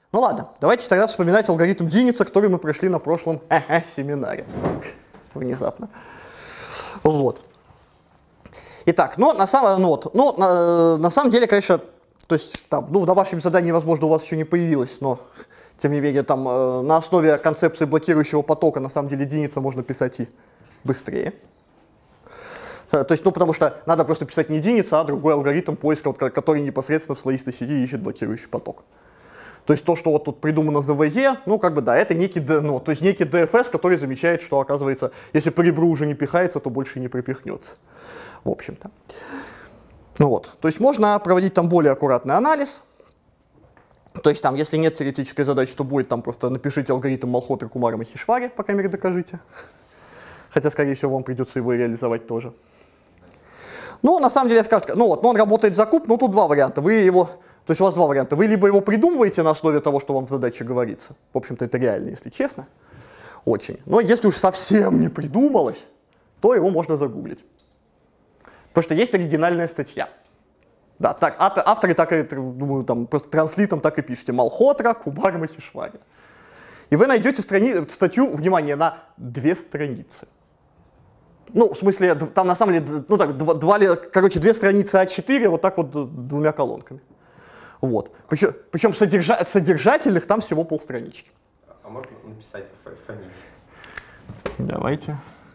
Ну ладно, давайте тогда вспоминать алгоритм Диница, который мы прошли на прошлом семинаре. Внезапно. Вот. Итак, на самом деле, конечно, то есть там, в домашнем задании, возможно, у вас еще не появилось, но тем не менее, там на основе концепции блокирующего потока, на самом деле, Диница можно писать и быстрее. То есть, потому что надо просто писать не Диница, а другой алгоритм поиска, который непосредственно в слоистой сети ищет блокирующий поток. То есть то, что вот тут придумано за ВЕ, это некий, то есть некий ДФС, который замечает, что, оказывается, если по ребру уже не пихается, то больше и не припихнется. В общем-то. То есть можно проводить там более аккуратный анализ. То есть там, если нет теоретической задачи, то будет там просто напишите алгоритм Малхотры, Кумара, Махешвари, по крайней мере, докажите. Хотя, скорее всего, вам придется его реализовать тоже. На самом деле, скажете, он работает за куб, тут два варианта. То есть у вас два варианта. Вы либо его придумываете на основе того, что вам в задаче говорится. В общем-то, это реально, если честно. Очень. Но если уж совсем не придумалось, то его можно загуглить. Потому что есть оригинальная статья. Да, так, авторы так и, думаю, там просто транслитом так и пишете. Малхотра, Кумар, Махешвари. И вы найдете статью, внимание, на 2 страницы. В смысле, там на самом деле, 2 страницы А4, вот так вот 2 колонками. Вот. Причем содержательных там всего полстранички. А можно написать фамилию? Давайте.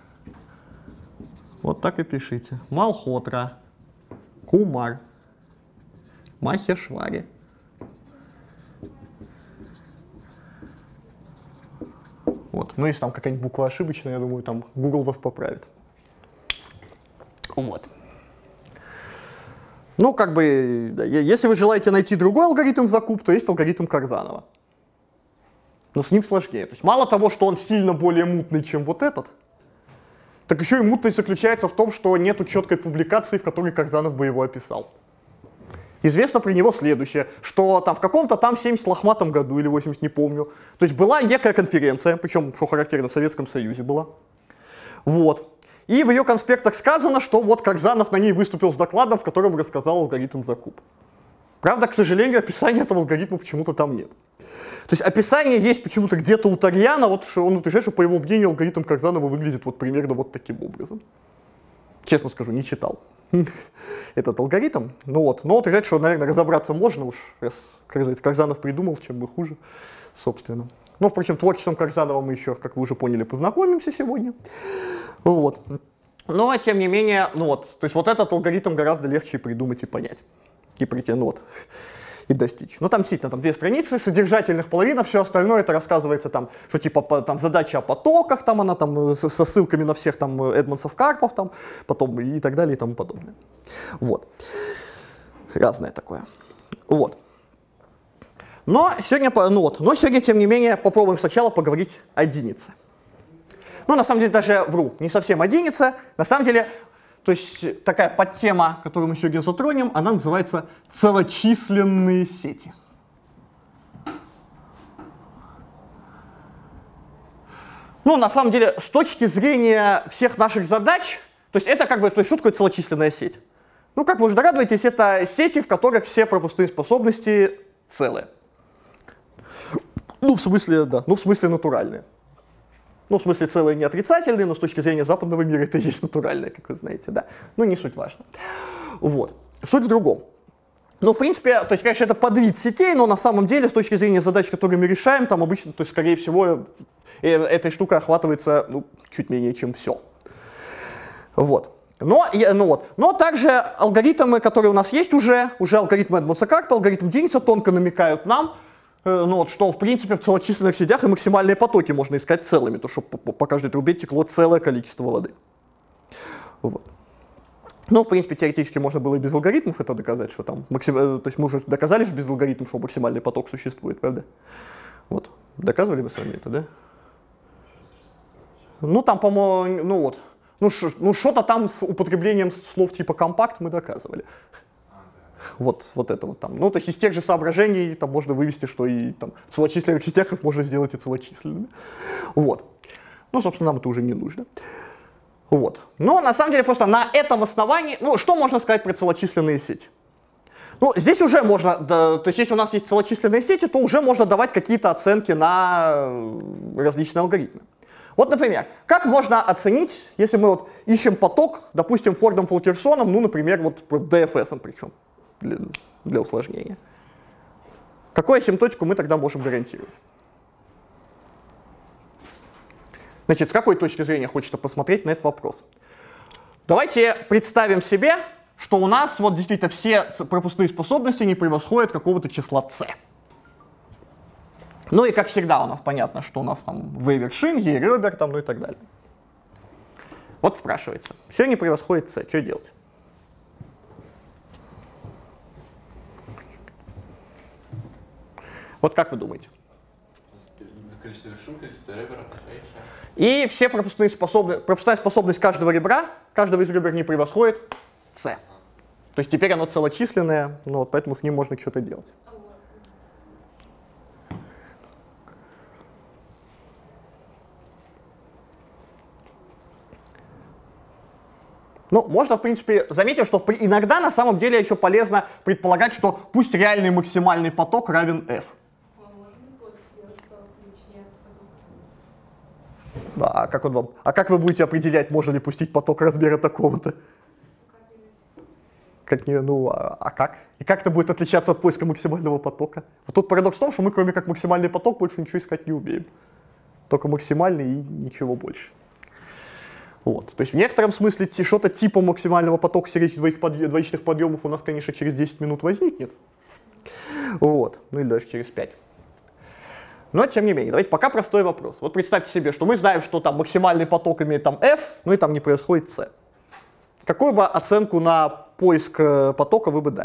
Вот так и пишите. Малхотра, Кумар, Махешвари. Вот. Если там какая-нибудь буква ошибочная, я думаю, там Google вас поправит. Вот. Если вы желаете найти другой алгоритм за куб, то есть алгоритм Карзанова. Но с ним сложнее. То есть мало того, что он сильно более мутный, чем вот этот, так еще и мутность заключается в том, что нету четкой публикации, в которой Карзанов бы его описал. Известно про него следующее, что там в каком-то там 70 лохматом году или 80, не помню, то есть была некая конференция, причем, что характерно, в Советском Союзе была. Вот. И в ее конспектах сказано, что вот Карзанов на ней выступил с докладом, в котором рассказал алгоритм за куб. Правда, к сожалению, описания этого алгоритма почему-то там нет. То есть описание есть почему-то где-то у Тарьяна, вот что он утверждает, что по его мнению алгоритм Карзанова выглядит вот примерно вот таким образом. Честно скажу, не читал этот алгоритм. Но утверждает, что, наверное, разобраться можно уж, раз Карзанов придумал, чем бы хуже, собственно. Впрочем, творчеством Карзанова мы еще, как вы уже поняли, познакомимся сегодня. Вот. Но, тем не менее, то есть вот этот алгоритм гораздо легче придумать и понять. И прийти, и достичь. Там действительно 2 страницы, содержательных половина, все остальное это рассказывается там, что типа там задача о потоках, там она там со ссылками на всех там Эдмонсов, Карпов, там, потом и так далее и тому подобное. Вот. Разное такое. Вот. Но сегодня, тем не менее, попробуем сначала поговорить о Динице. На самом деле, даже вру, не совсем о Динице, на самом деле, то есть такая подтема, которую мы сегодня затронем, она называется целочисленные сети. На самом деле, с точки зрения всех наших задач, то есть это то есть что такое целочисленная сеть? Как вы уже догадываетесь, это сети, в которых все пропускные способности целые. В смысле, да, в смысле натуральные. В смысле целые не отрицательные, но с точки зрения западного мира это и есть натуральное, как вы знаете, да. Не суть важно. Вот. Суть в другом. В принципе, то есть, конечно, это подвид сетей, но на самом деле, с точки зрения задач, которые мы решаем, там обычно, то есть, скорее всего, этой штукой охватывается, чуть менее, чем все. Вот. Но также алгоритмы, которые у нас есть уже алгоритмы Эдмонса-Карпа, алгоритм Диница тонко намекают нам, что в принципе в целочисленных сетях и максимальные потоки можно искать целыми, то чтобы по каждой трубе текло целое количество воды. Вот. В принципе, теоретически можно было и без алгоритмов это доказать, что там то есть мы уже доказали, что без алгоритмов, что максимальный поток существует, правда? Вот. Доказывали мы с вами это, да? Там, по-моему, что-то там с употреблением слов типа компакт мы доказывали. Вот это вот там. То есть из тех же соображений там можно вывести, что и там в целочисленных сетях их можно сделать и целочисленными. Вот. Собственно, нам это уже не нужно. Вот. Но на самом деле просто на этом основании, что можно сказать про целочисленные сети? Ну, здесь уже можно, да, то есть если у нас есть целочисленные сети, то уже можно давать какие-то оценки на различные алгоритмы. Вот, например, как можно оценить, если мы вот ищем поток, допустим, Фордом Фолкерсоном, ну, например, вот DFS причем, для усложнения. Какую асимптотику мы тогда можем гарантировать? Значит, с какой точки зрения хочется посмотреть на этот вопрос? Давайте представим себе, что у нас вот действительно все пропускные способности не превосходят какого-то числа c. Ну и как всегда у нас понятно, что у нас там v вершин, e ребер, там, ну и так далее. Вот спрашивается, все не превосходит c, что делать? Вот как вы думаете? Количество вершин, количество ребер. И все пропускная способность каждого ребра, каждого из ребер не превосходит c. То есть теперь оно целочисленное, ну, вот поэтому с ним можно что-то делать. Ну, можно, в принципе, заметить, что иногда на самом деле еще полезно предполагать, что пусть реальный максимальный поток равен f. Да, а как вы будете определять, можно ли пустить поток размера такого-то? Как не, ну, как? И как это будет отличаться от поиска максимального потока? Вот тут парадокс в том, что мы, кроме как максимальный поток, больше ничего искать не умеем. Только максимальный и ничего больше. Вот. То есть в некотором смысле что-то типа максимального потока среди двоичных подъемов у нас, конечно, через 10 минут возникнет. Вот. Ну или даже через 5. Но тем не менее, давайте пока простой вопрос. Вот представьте себе, что мы знаем, что там максимальный поток имеет там f, ну и там не происходит c. Какую бы оценку на поиск потока вы бы дали?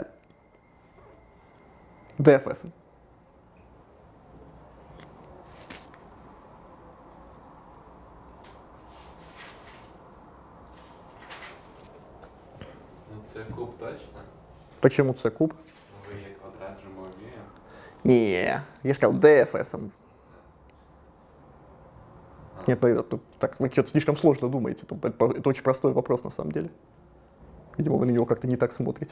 DFS. c куб точно? Почему c куб? v квадрат же мы умеем. Не, я сказал DFS. Нет, ну, так, вы что-то слишком сложно думаете. Это очень простой вопрос на самом деле. Видимо, вы на него как-то не так смотрите.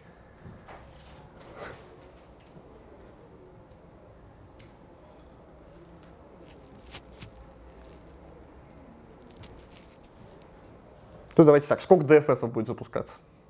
Ну давайте так, сколько DFS будет запускаться?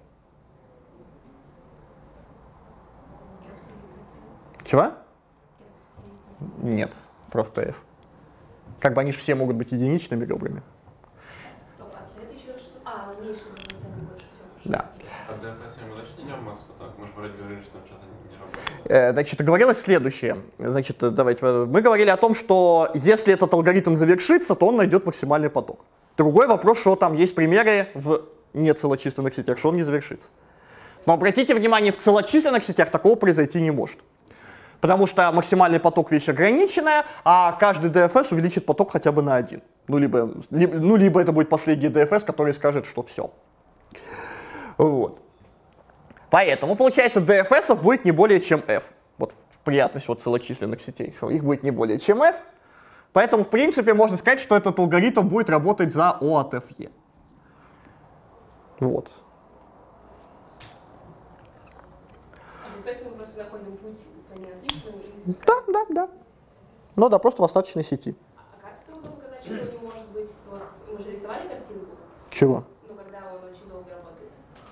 Чего? Нет, просто F. Как бы они же все могут быть единичными ребрами. Стоп, а c это еще что? А, меньше, больше, все. Да. А DFS мы точно не идем макс поток? Мы же вроде говорили, что там что-то не работает. Значит, говорилось следующее. Значит, давайте, мы говорили о том, что если этот алгоритм завершится, то он найдет максимальный поток. Другой вопрос, что там есть примеры в нецелочисленных сетях, что он не завершится. Но обратите внимание, в целочисленных сетях такого произойти не может. Потому что максимальный поток вещь ограниченная, а каждый DFS увеличит поток хотя бы на 1. Ну, либо это будет последний DFS, который скажет, что все. Вот. Поэтому, получается, DFS будет не более чем F. Вот приятность вот целочисленных сетей, что их будет не более чем F. Поэтому, в принципе, можно сказать, что этот алгоритм будет работать за O от FE. Вот. DFS мы просто находим путь по неразличному и... Да. Ну да, просто в остаточной сети. А как строго показать, что не может быть? Мы же рисовали картинку. Чего? Ну, когда он очень долго работает.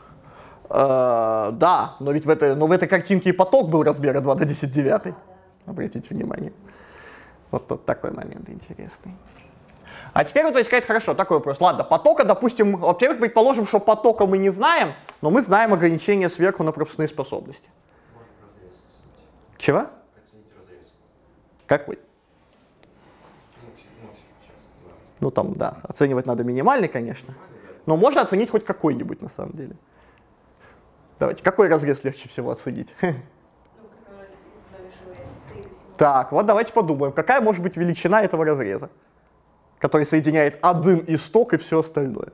Да, но ведь в этой картинке и поток был размера 2 до 10 девятой. Да. Обратите внимание. Вот тут такой момент интересный. А теперь вот сказать, хорошо, такой вопрос. Ладно, потока, допустим, во-первых, предположим, что потока мы не знаем, но мы знаем ограничения сверху на пропускные способности. Можем разрез оценить. Чего? Оценить разрез. Какой? Сейчас называем. Ну там, да, оценивать надо минимальный, конечно. Но можно оценить хоть какой-нибудь на самом деле. Давайте, какой разрез легче всего оценить? Ну, который из завышенного состоит всего. Так, вот давайте подумаем, какая может быть величина этого разреза, который соединяет один исток и все остальное.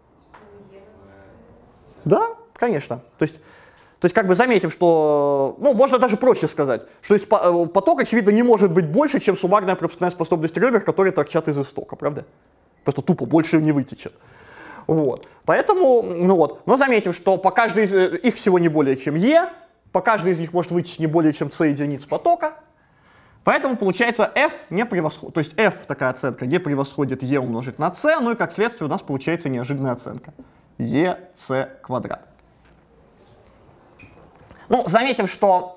Да, конечно. То есть как бы заметим, что, ну, можно даже проще сказать, что поток, очевидно, не может быть больше, чем суммарная пропускная способность ребер, которые торчат из истока, правда? Просто тупо больше не вытечет. Вот. Поэтому, ну вот, но заметим, что по каждой из их всего не более чем e, по каждой из них может вытечь не более чем c единиц потока. Поэтому получается f не превосходит, то есть f такая оценка не превосходит e умножить на c, ну и как следствие у нас получается неожиданная оценка ec квадрат. Ну, заметим, что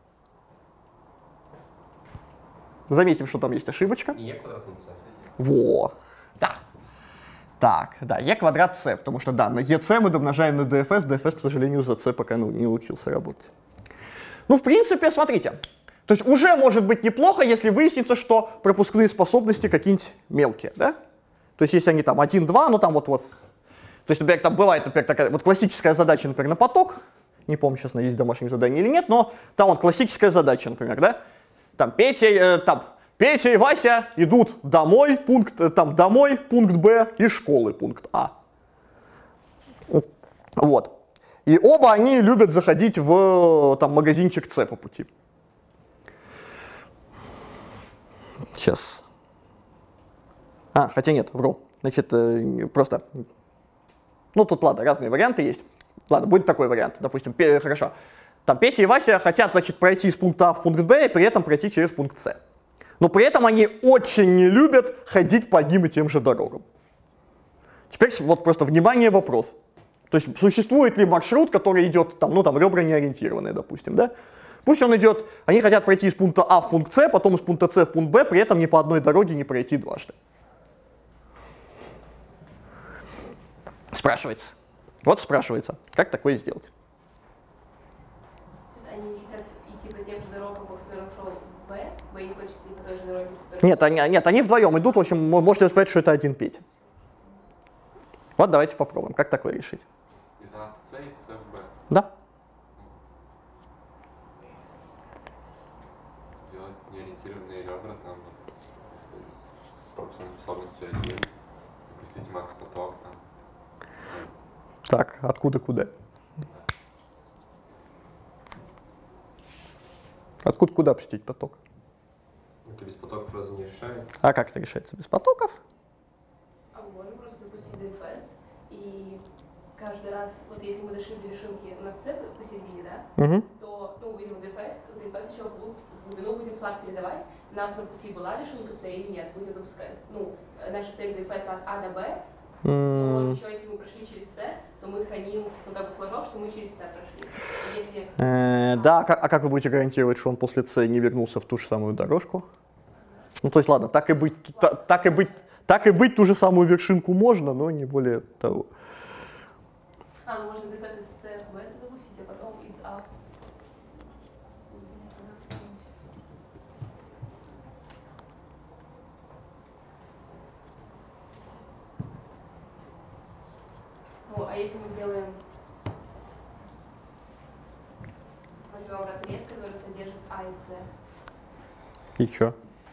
там есть ошибочка. E квадрат на c. Во, да. Так, да, e квадрат c, потому что, да, на ec мы домножаем на dfs, dfs, к сожалению, за c пока не учился работать. Ну, в принципе, смотрите, то есть уже может быть неплохо, если выяснится, что пропускные способности какие-нибудь мелкие, да? То есть если они там 1-2, ну там вот. То есть, например, там бывает, например, такая вот классическая задача, например, на поток, не помню, сейчас есть домашнее задание или нет, но там вот классическая задача, например, да? Там Петя и Вася идут домой, пункт Б, и школы, пункт А. Вот. И оба они любят заходить в там, магазинчик С по пути. Сейчас. Хотя нет, вру. Значит, просто... Ну, тут, ладно, разные варианты есть. Ладно, будет такой вариант. Допустим, хорошо. Там Петя и Вася хотят, значит, пройти из пункта А в пункт Б и при этом пройти через пункт С. Но при этом они очень не любят ходить по одним и тем же дорогам. Теперь вот просто внимание, вопрос. То есть существует ли маршрут, который идет, там, ну там ребра не ориентированные, допустим, да? Пусть он идет, они хотят пройти из пункта А в пункт С, потом из пункта С в пункт Б, при этом ни по одной дороге не пройти дважды. Спрашивается. Вот спрашивается, как такое сделать? То есть они хотят идти по тем же дорогам, по которым шел Б, Б не хочет идти по той же дороге, по которой... Нет, они вдвоем идут, в общем, можете сказать, что это один Петя. Вот давайте попробуем, как такое решить. Из А в С и С в Б. Да. Сделать неориентированные ребра там с пропускной способностью 1. Пустить макс поток там. Так, откуда куда? Откуда куда пустить поток? Это без потоков просто не решается. А как это решается без потоков? А мы можем просто запустить DFS, и каждый раз, вот если мы дошли до вершинки, у нас С посередине, да? Угу. То, ну, увидим DFS еще в глубину будем флаг передавать. У нас на пути была вершинка С или нет, будем допускать. Ну, наша цель DFS от А до Б. Но еще если мы прошли через С, то мы храним, ну, как бы флажок, что мы через С прошли. Если... Да, а как вы будете гарантировать, что он после С не вернулся в ту же самую дорожку? Ну, то есть, ладно, так и быть ту же самую вершинку можно, но не более того. Ну можно DFS из С в Б это запустить, а потом из А в... Ну, а если мы сделаем... Возьмем разрез, который содержит А и С. И чё?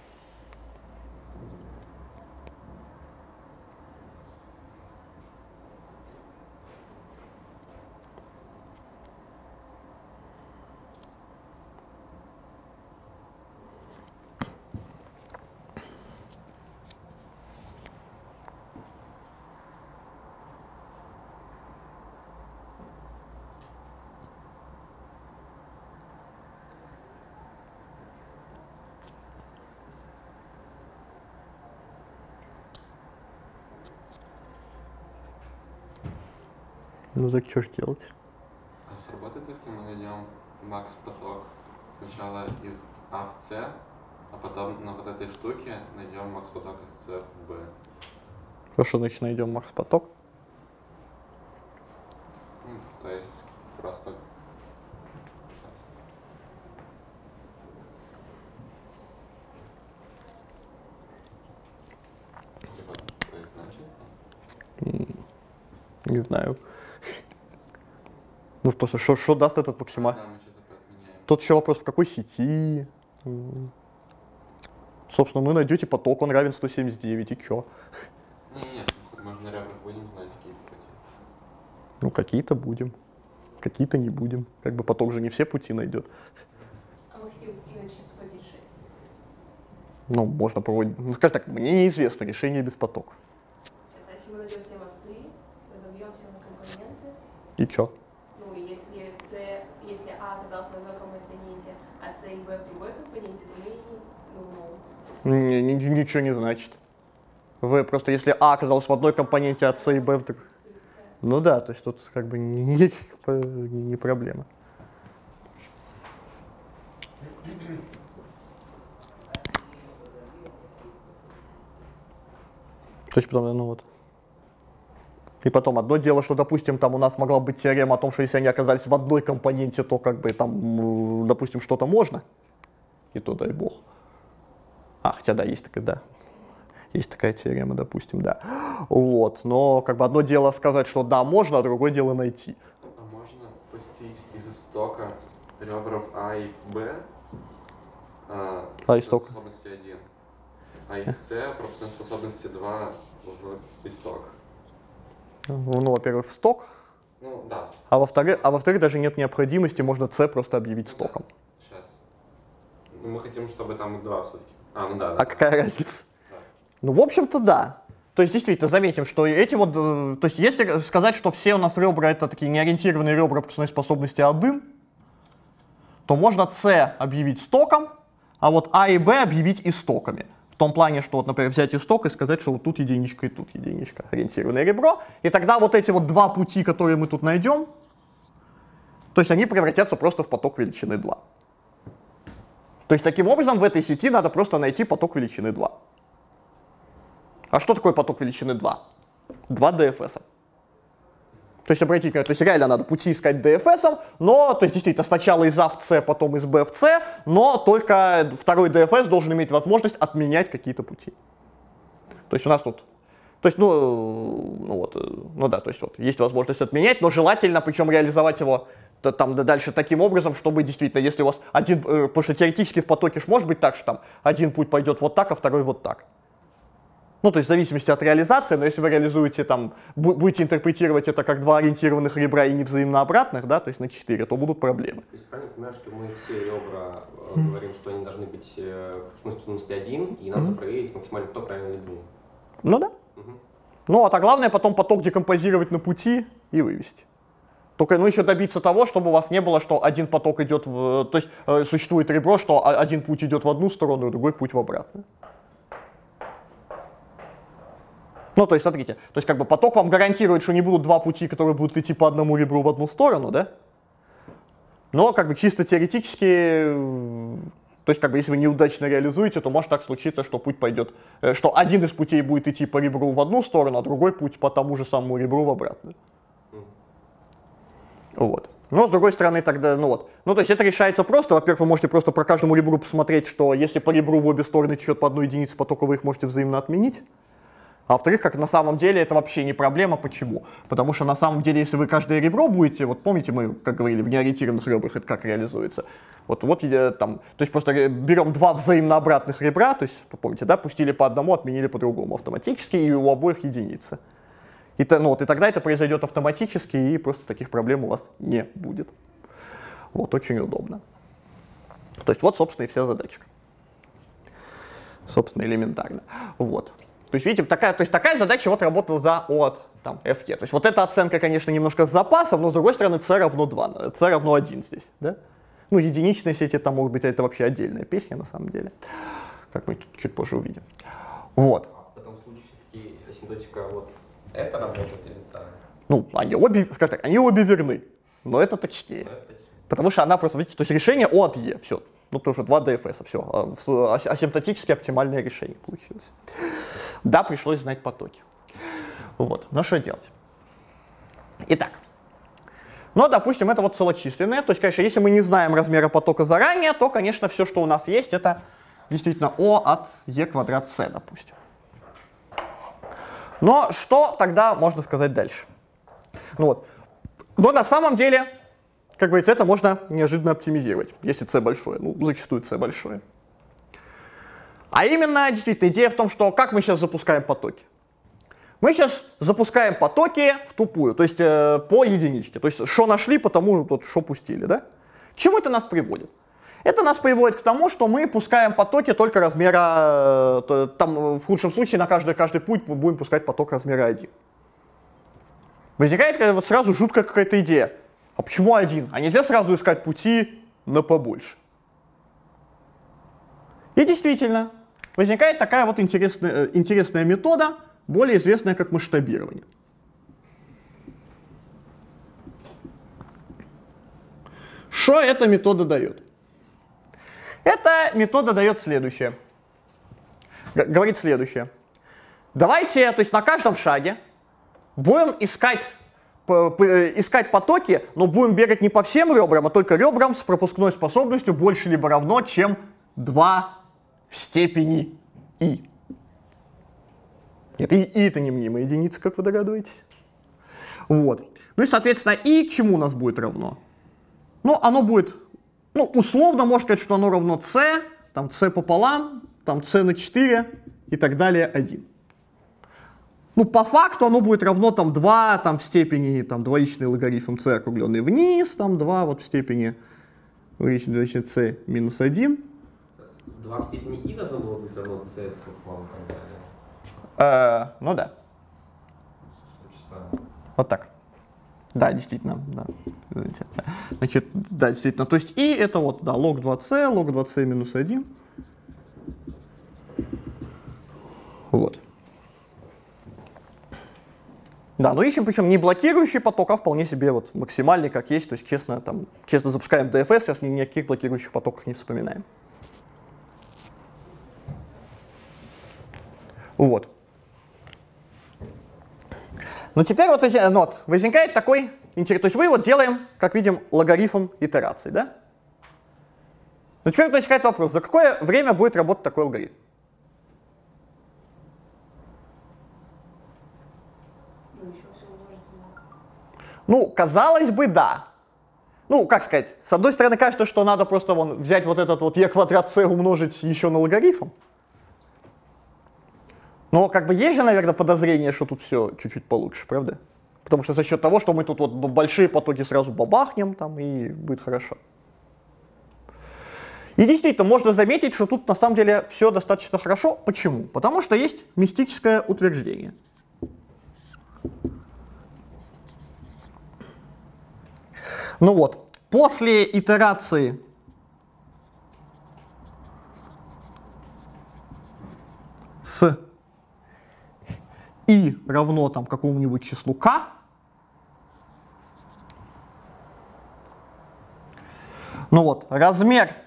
Ну так что ж делать? А сработает, если мы найдем макс поток сначала из А в С, а потом на вот этой штуке найдем макс поток из С в Б? Хорошо, значит найдем макс поток. То есть просто... Типа, то есть значит? Не знаю. Ну просто, что даст этот максимально? Да, мы что-то поотменяем. Тут еще вопрос, в какой сети? Собственно, вы найдете поток, он равен 179, и чё? Нет, мы же на ребрах будем знать какие-то пути. Ну, какие-то будем, какие-то не будем. Как бы поток же не все пути найдет. А мы хотим именно через потоки решить. Ну, можно проводить. Ну, скажем так, мне неизвестно решение без потока. Сейчас, а если мы найдем все мосты, разобьем все на компоненты, И чё? ну, если если А оказался в одной компоненте, а С и Б в другой компоненте, то мы, Ничего не значит. Вы просто, если А оказалось в одной компоненте, а С и Б в другой. Ну да, то есть тут как бы не проблема. То есть потом, ну вот. И потом одно дело, что, допустим, там у нас могла быть теорема о том, что если они оказались в одной компоненте, то как бы там, допустим, что-то можно. И то дай бог. Хотя да, есть такая, да. Есть такая теорема, допустим, да. Вот. Но как бы одно дело сказать, что да, можно, а другое дело найти. А можно пустить из истока ребра в А и в Б? Исток. Способности 1. А из С пропускной способности 2 в исток. Ну, во-первых, в сток. Ну, да. А во-вторых, даже нет необходимости, можно С просто объявить стоком. Сейчас. Мы хотим, чтобы там 2 все-таки. Ну да. А какая разница? Да. Ну, в общем-то, да. То есть, действительно, заметим, что эти вот, то есть, если сказать, что все у нас ребра это такие неориентированные ребра пропускной способности 1, то можно С объявить стоком, а вот А и Б объявить истоками. В том плане, что, вот, например, взять исток и сказать, что вот тут единичка и тут единичка, ориентированное ребро. И тогда вот эти вот два пути, которые мы тут найдем, то есть они превратятся просто в поток величины 2. То есть таким образом в этой сети надо просто найти поток величины 2. А что такое поток величины 2? 2 ДФСа. То есть, обратите внимание, то есть реально надо пути искать ДФСом, но, то есть действительно сначала из А в С, потом из Б в С, но только второй ДФС должен иметь возможность отменять какие-то пути. То есть у нас тут, то есть, то есть вот есть возможность отменять, но желательно, причем реализовать его там дальше таким образом, чтобы действительно, если у вас один, потому что теоретически в потоке может быть так, что там один путь пойдет вот так, а второй вот так. Ну, то есть в зависимости от реализации, но если вы реализуете там, будете интерпретировать это как два ориентированных ребра и не взаимно обратных, да, то есть на 4, то будут проблемы. То есть правильно понимаю, что мы все ребра говорим, что они должны быть пропускной способности 1, и надо проверить максимально поток правильно или двум. Ну да. Ну, а главное потом поток декомпозировать на пути и вывести. Только еще добиться того, чтобы у вас не было, что один поток идет, то есть существует ребро, что один путь идет в одну сторону, а другой путь в обратную. Ну, то есть, смотрите, то есть как бы поток вам гарантирует, что не будут два пути, которые будут идти по одному ребру в одну сторону, да? Но как бы чисто теоретически, то есть как бы если вы неудачно реализуете, то может так случиться, что путь пойдет, что один из путей будет идти по ребру в одну сторону, а другой путь по тому же самому ребру в обратную. Вот. Но с другой стороны тогда, ну то есть это решается просто. Во-первых, вы можете просто по каждому ребру посмотреть, что если по ребру в обе стороны течет по одной единице потока, вы их можете взаимно отменить. А во-вторых, как на самом деле это вообще не проблема. Почему? Потому что на самом деле, если вы каждое ребро будете, вот помните, мы, как говорили, в неориентированных ребрах это как реализуется? Вот там, то есть просто берем два взаимно обратных ребра, то есть, помните, да, пустили по одному, отменили по другому автоматически, и у обоих единицы. И тогда это произойдет автоматически, и просто таких проблем у вас не будет. Вот, очень удобно. То есть вот, собственно, и вся задачка. Собственно, элементарно. Вот. То есть, видите, такая задача вот работала за O от там, FE. То есть вот эта оценка, конечно, немножко с запасом, но с другой стороны C равно 2, C равно 1 здесь. Да? Ну, единичные сети там могут быть, это вообще отдельная песня на самом деле, как мы чуть позже увидим. Вот. В этом случае все-таки асимптотика вот это работает или та? Ну, они обе, скажем так, они обе верны, но это точнее. Потому что она просто, видите, то есть решение O от E, все. Ну, тоже 2 ДФС, все. Асимптотически оптимальное решение получилось. Да, пришлось знать потоки. Вот, но что делать? Итак, ну, допустим, это вот целочисленное. То есть, конечно, если мы не знаем размера потока заранее, то, конечно, все, что у нас есть, это действительно O от E квадрат C, допустим. Но что тогда можно сказать дальше? Ну вот, но на самом деле, как говорится, это можно неожиданно оптимизировать, если C большое, ну, зачастую C большое. А именно, действительно, идея в том, что как мы сейчас запускаем потоки. Мы сейчас запускаем потоки в тупую, то есть по единичке. То есть что нашли, потому что пустили, да? К чему это нас приводит? Это нас приводит к тому, что мы пускаем потоки только размера, там в худшем случае на каждый путь мы будем пускать поток размера 1. Возникает вот сразу жуткая какая-то идея. А почему 1? А нельзя сразу искать пути на побольше? И действительно, возникает такая вот интересная метода, более известная как масштабирование. Что эта метода дает? Эта метода дает следующее. Говорит следующее. Давайте, то есть на каждом шаге будем искать потоки, но будем бегать не по всем ребрам, а только ребрам с пропускной способностью больше либо равно, чем 2 в степени i. Нет, и это не мнимая единица, как вы догадываетесь. Вот. Ну и, соответственно, и чему у нас будет равно? Ну, оно будет, ну, условно можно сказать, что оно равно c, там c пополам, там c на 4 и так далее 1. Ну, по факту оно будет равно там 2 там, в степени там, двоичный логарифм c округленный вниз, там 2 вот в степени c минус 1. 2 в степени i должно было быть равно c пополам и так далее. Ну да. Очень странно. Вот так. Да, действительно. Да. Значит, да, действительно. То есть и это вот, да, log 2c минус 1. Вот. Да, но ищем, причем не блокирующий поток, а вполне себе вот максимальный, как есть. То есть честно запускаем DFS, сейчас никаких блокирующих потоков не вспоминаем. Вот. Но теперь вот возникает такой интерес. То есть мы вот делаем, как видим, логарифм итераций, да? Но теперь возникает вопрос, за какое время будет работать такой алгоритм? Ну, казалось бы, да. Ну, как сказать, с одной стороны кажется, что надо просто взять вот этот вот e квадрат c умножить еще на логарифм. Но как бы есть же, наверное, подозрение, что тут все чуть-чуть получше, правда? Потому что за счет того, что мы тут вот большие потоки сразу бабахнем, там, и будет хорошо. И действительно, можно заметить, что тут на самом деле все достаточно хорошо. Почему? Потому что есть мистическое утверждение. Ну вот, после итерации с i равно там какому-нибудь числу k, ну вот, размер,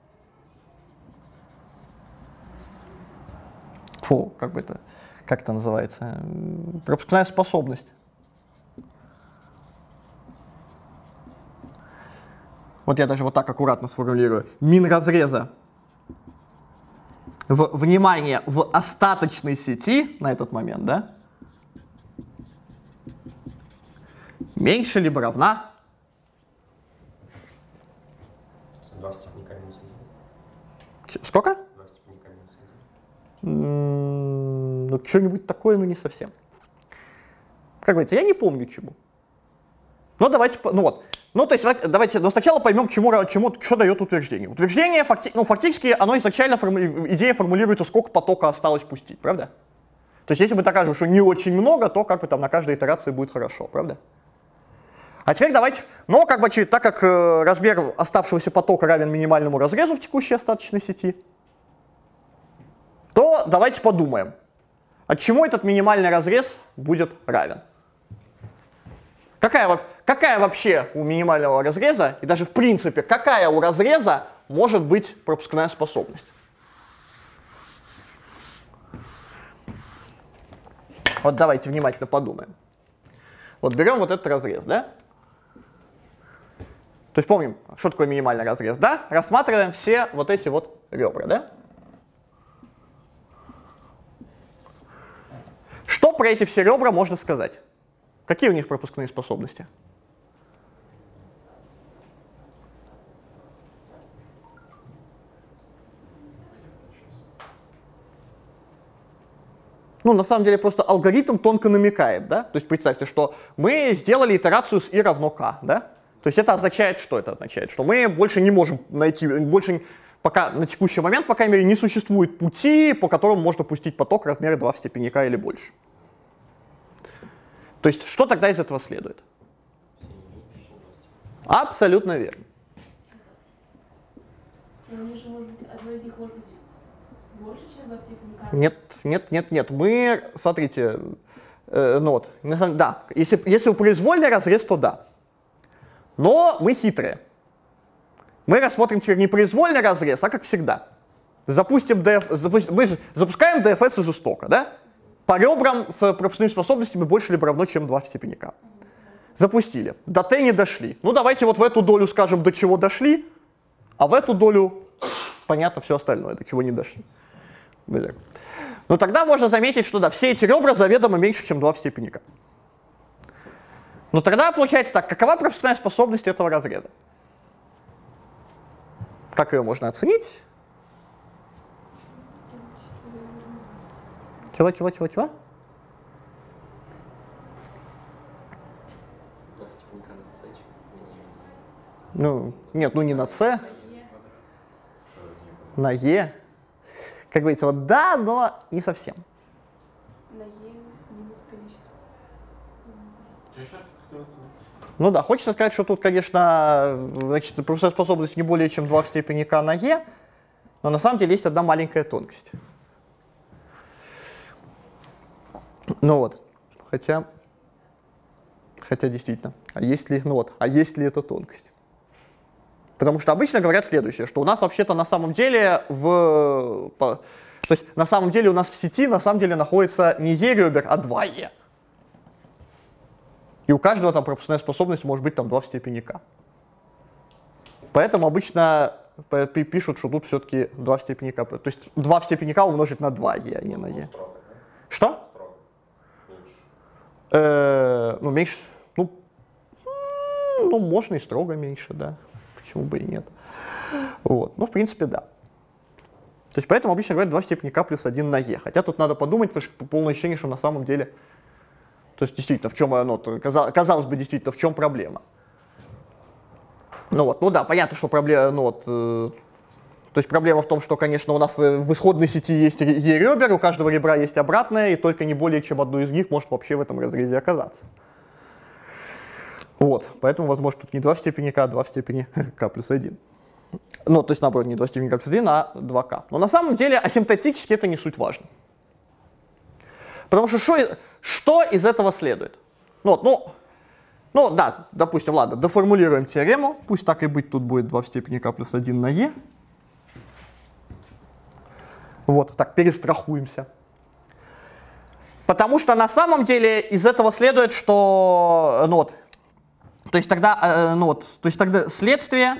как это называется, пропускная способность. Вот я даже вот так аккуратно сформулирую. Мин разреза внимание, в остаточной сети на этот момент, да, меньше либо равна 2 в степени k минус 1. Сколько? 2 в степени k минус 1. Ну, что-нибудь такое, но не совсем. Как говорится, я не помню чему. Но давайте, ну вот. Ну, то есть, давайте, но сначала поймем, что дает утверждение. Утверждение, фактически, оно изначально, идея формулируется, сколько потока осталось пустить, правда? То есть, если мы докажем, что не очень много, то как бы там на каждой итерации будет хорошо, правда? А теперь давайте, но как бы, так как размер оставшегося потока равен минимальному разрезу в текущей остаточной сети, то давайте подумаем, от чему этот минимальный разрез будет равен. Какая вообще у минимального разреза, и даже в принципе, какая у разреза может быть пропускная способность? Вот давайте внимательно подумаем. Вот берем вот этот разрез, да? То есть помним, что такое минимальный разрез, да? Рассматриваем все вот эти вот ребра, да? Что про эти все ребра можно сказать? Какие у них пропускные способности? Ну, на самом деле, просто алгоритм тонко намекает, да? То есть представьте, что мы сделали итерацию с i равно k, да? То есть это означает, что это означает? Что мы больше не можем найти, пока на текущий момент, по крайней мере, не существует пути, по которому можно пустить поток размера 2 в степени k или больше. То есть что тогда из этого следует? Абсолютно верно. Но они же, может быть, одно из них может быть больше, чем 2 в степени k? Нет. Мы, смотрите, да, если произвольный разрез, то да. Но мы хитрые. Мы рассмотрим теперь не произвольный разрез, а как всегда. Мы запускаем DFS из истока, да? По ребрам с пропускными способностями больше либо равно, чем 2 в степени k. Запустили. До t не дошли. Ну давайте вот в эту долю скажем, до чего дошли, а в эту долю понятно все остальное, до чего не дошли. Но тогда можно заметить, что да, все эти ребра заведомо меньше, чем 2 в степени k. Но тогда получается так, какова пропускная способность этого разреза? Как ее можно оценить? Чего? Ну, нет, ну не на С, на Е. Как говорится, вот да, но не совсем. На Е минус количество. Ну да, хочется сказать, что тут, конечно, значит, пропускная способность не более чем 2 в степени k на Е, но на самом деле есть одна маленькая тонкость. Ну вот, хотя действительно, а есть ли эта тонкость? Потому что обычно говорят следующее, что у нас вообще-то на самом деле то есть на самом деле у нас в сети на самом деле находится не Е ребер, а 2 Е. И у каждого там пропускная способность может быть там 2 в степени k. Поэтому обычно пишут, что тут все-таки 2 в степени k. То есть 2 в степени k умножить на 2e, а не на e. Строго, да? Что? Строго. Меньше. Ну, меньше. Ну, можно и строго меньше, да. Почему бы и нет. Вот. Ну, в принципе, да. То есть поэтому обычно говорят 2 в степени k плюс 1 на e. Хотя тут надо подумать, потому что полное ощущение, что на самом деле. То есть действительно, в чем оно, казалось бы, действительно, в чем проблема. Ну да, понятно, что проблема, то есть проблема в том, что, конечно, у нас в исходной сети есть E-ребер, у каждого ребра есть обратное, и только не более чем одно из них может вообще в этом разрезе оказаться. Вот, поэтому, возможно, тут не 2 в степени k, а 2 в степени k плюс 1. Ну, то есть, наоборот, не 2 в степени k плюс 1, а 2k. Но на самом деле асимптотически это не суть важно. Потому что что из этого следует? Ну да, допустим, ладно, доформулируем теорему. Пусть так и быть, тут будет 2 в степени k плюс 1 на e. Вот, так, перестрахуемся. Потому что на самом деле из этого следует, что, то есть тогда следствие,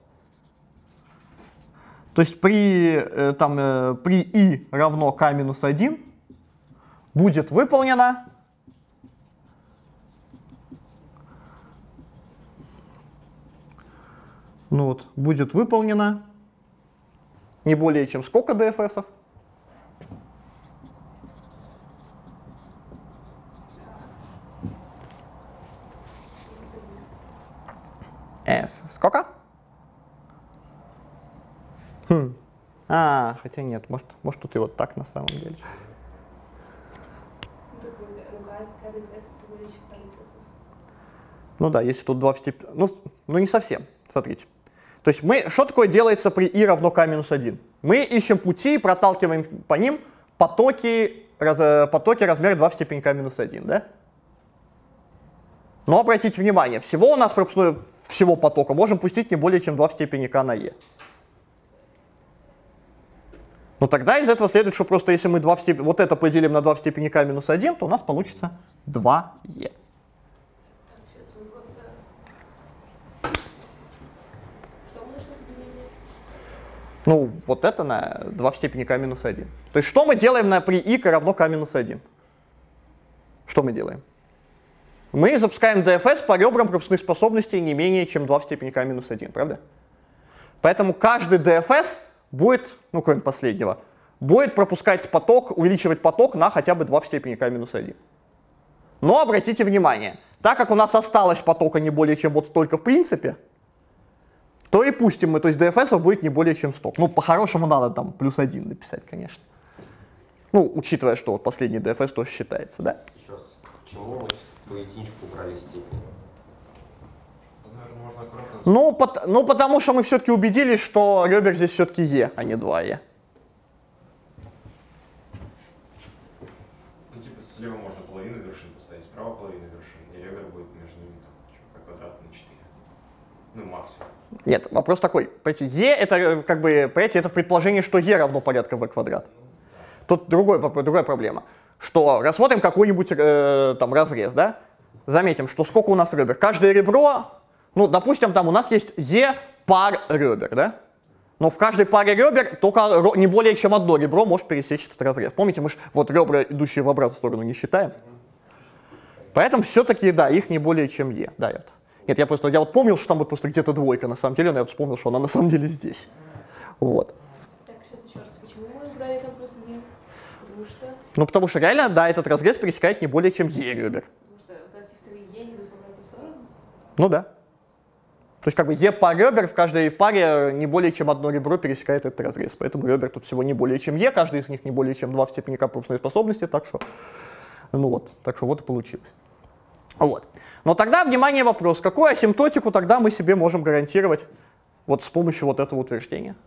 то есть при i равно k минус 1 будет выполнено будет выполнено не более чем сколько DFS-ов? S. Сколько? Хотя нет, может тут и вот так на самом деле. Ну да, если тут 2 в степени... Ну не совсем, смотрите. То есть что такое делается при i равно k минус 1? Мы ищем пути, проталкиваем по ним потоки размера 2 в степени k минус 1, да? Но обратите внимание, всего у нас всего потока можем пустить не более чем 2 в степени k на e. Но тогда из этого следует, что просто если мы вот это поделим на 2 в степени k минус 1, то у нас получится 2e. Ну, вот это на 2 в степени k минус 1. То есть что мы делаем при i равно k минус 1? Что мы делаем? Мы запускаем DFS по ребрам пропускных способностей не менее чем 2 в степени k минус 1, правда? Поэтому каждый DFS будет, кроме последнего, будет пропускать поток, увеличивать поток на хотя бы 2 в степени k минус 1. Но обратите внимание, так как у нас осталось потока не более чем вот столько в принципе, то и пустим мы, то есть DFS будет не более чем 100. Ну, по-хорошему надо там плюс 1 написать, конечно. Ну, учитывая, что вот последний DFS тоже считается, да? Еще раз, почему мы по единичку убрали степень? Наверное, Ну, потому что мы все-таки убедились, что ребер здесь все-таки Е, а не 2Е. Ну, типа, слева можно половину вершин поставить, справа половину вершин, и ребер будет между ними как квадрат на 4. Ну, максимум. Нет, вопрос такой. Понимаете, Е это как бы, понимаете, это в предположении, что Е равно порядка V квадрат. Тут другая проблема. Что рассмотрим какой-нибудь там разрез, да? Заметим, что сколько у нас ребер. Каждое ребро, ну, допустим, там у нас есть Е пар ребер, да? Но в каждой паре ребер только не более чем одно ребро может пересечь этот разрез. Помните, мы же вот ребра, идущие в обратную сторону, не считаем. Поэтому все-таки, да, их не более чем Е. Да, нет, я вот помнил, что там вот просто где-то двойка, на самом деле, но я вот вспомнил, что она на самом деле здесь. Вот. Так, сейчас еще раз. Почему мы убрали там плюс 1? Потому что... Ну, потому что реально, да, этот разрез пересекает не более чем Е ребер. Потому что вот эти вторые Е не идут в обратную сторону? Ну да. То есть как бы Е пар ребер, в каждой паре не более чем одно ребро пересекает этот разрез. Поэтому ребер тут всего не более чем Е, каждый из них не более чем 2 в степени k пропускной способности, так что, ну вот, так что вот и получилось. Вот. Но тогда, внимание, вопрос, какую асимптотику тогда мы себе можем гарантировать вот с помощью вот этого утверждения?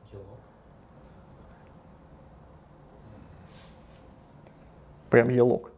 Прям елок.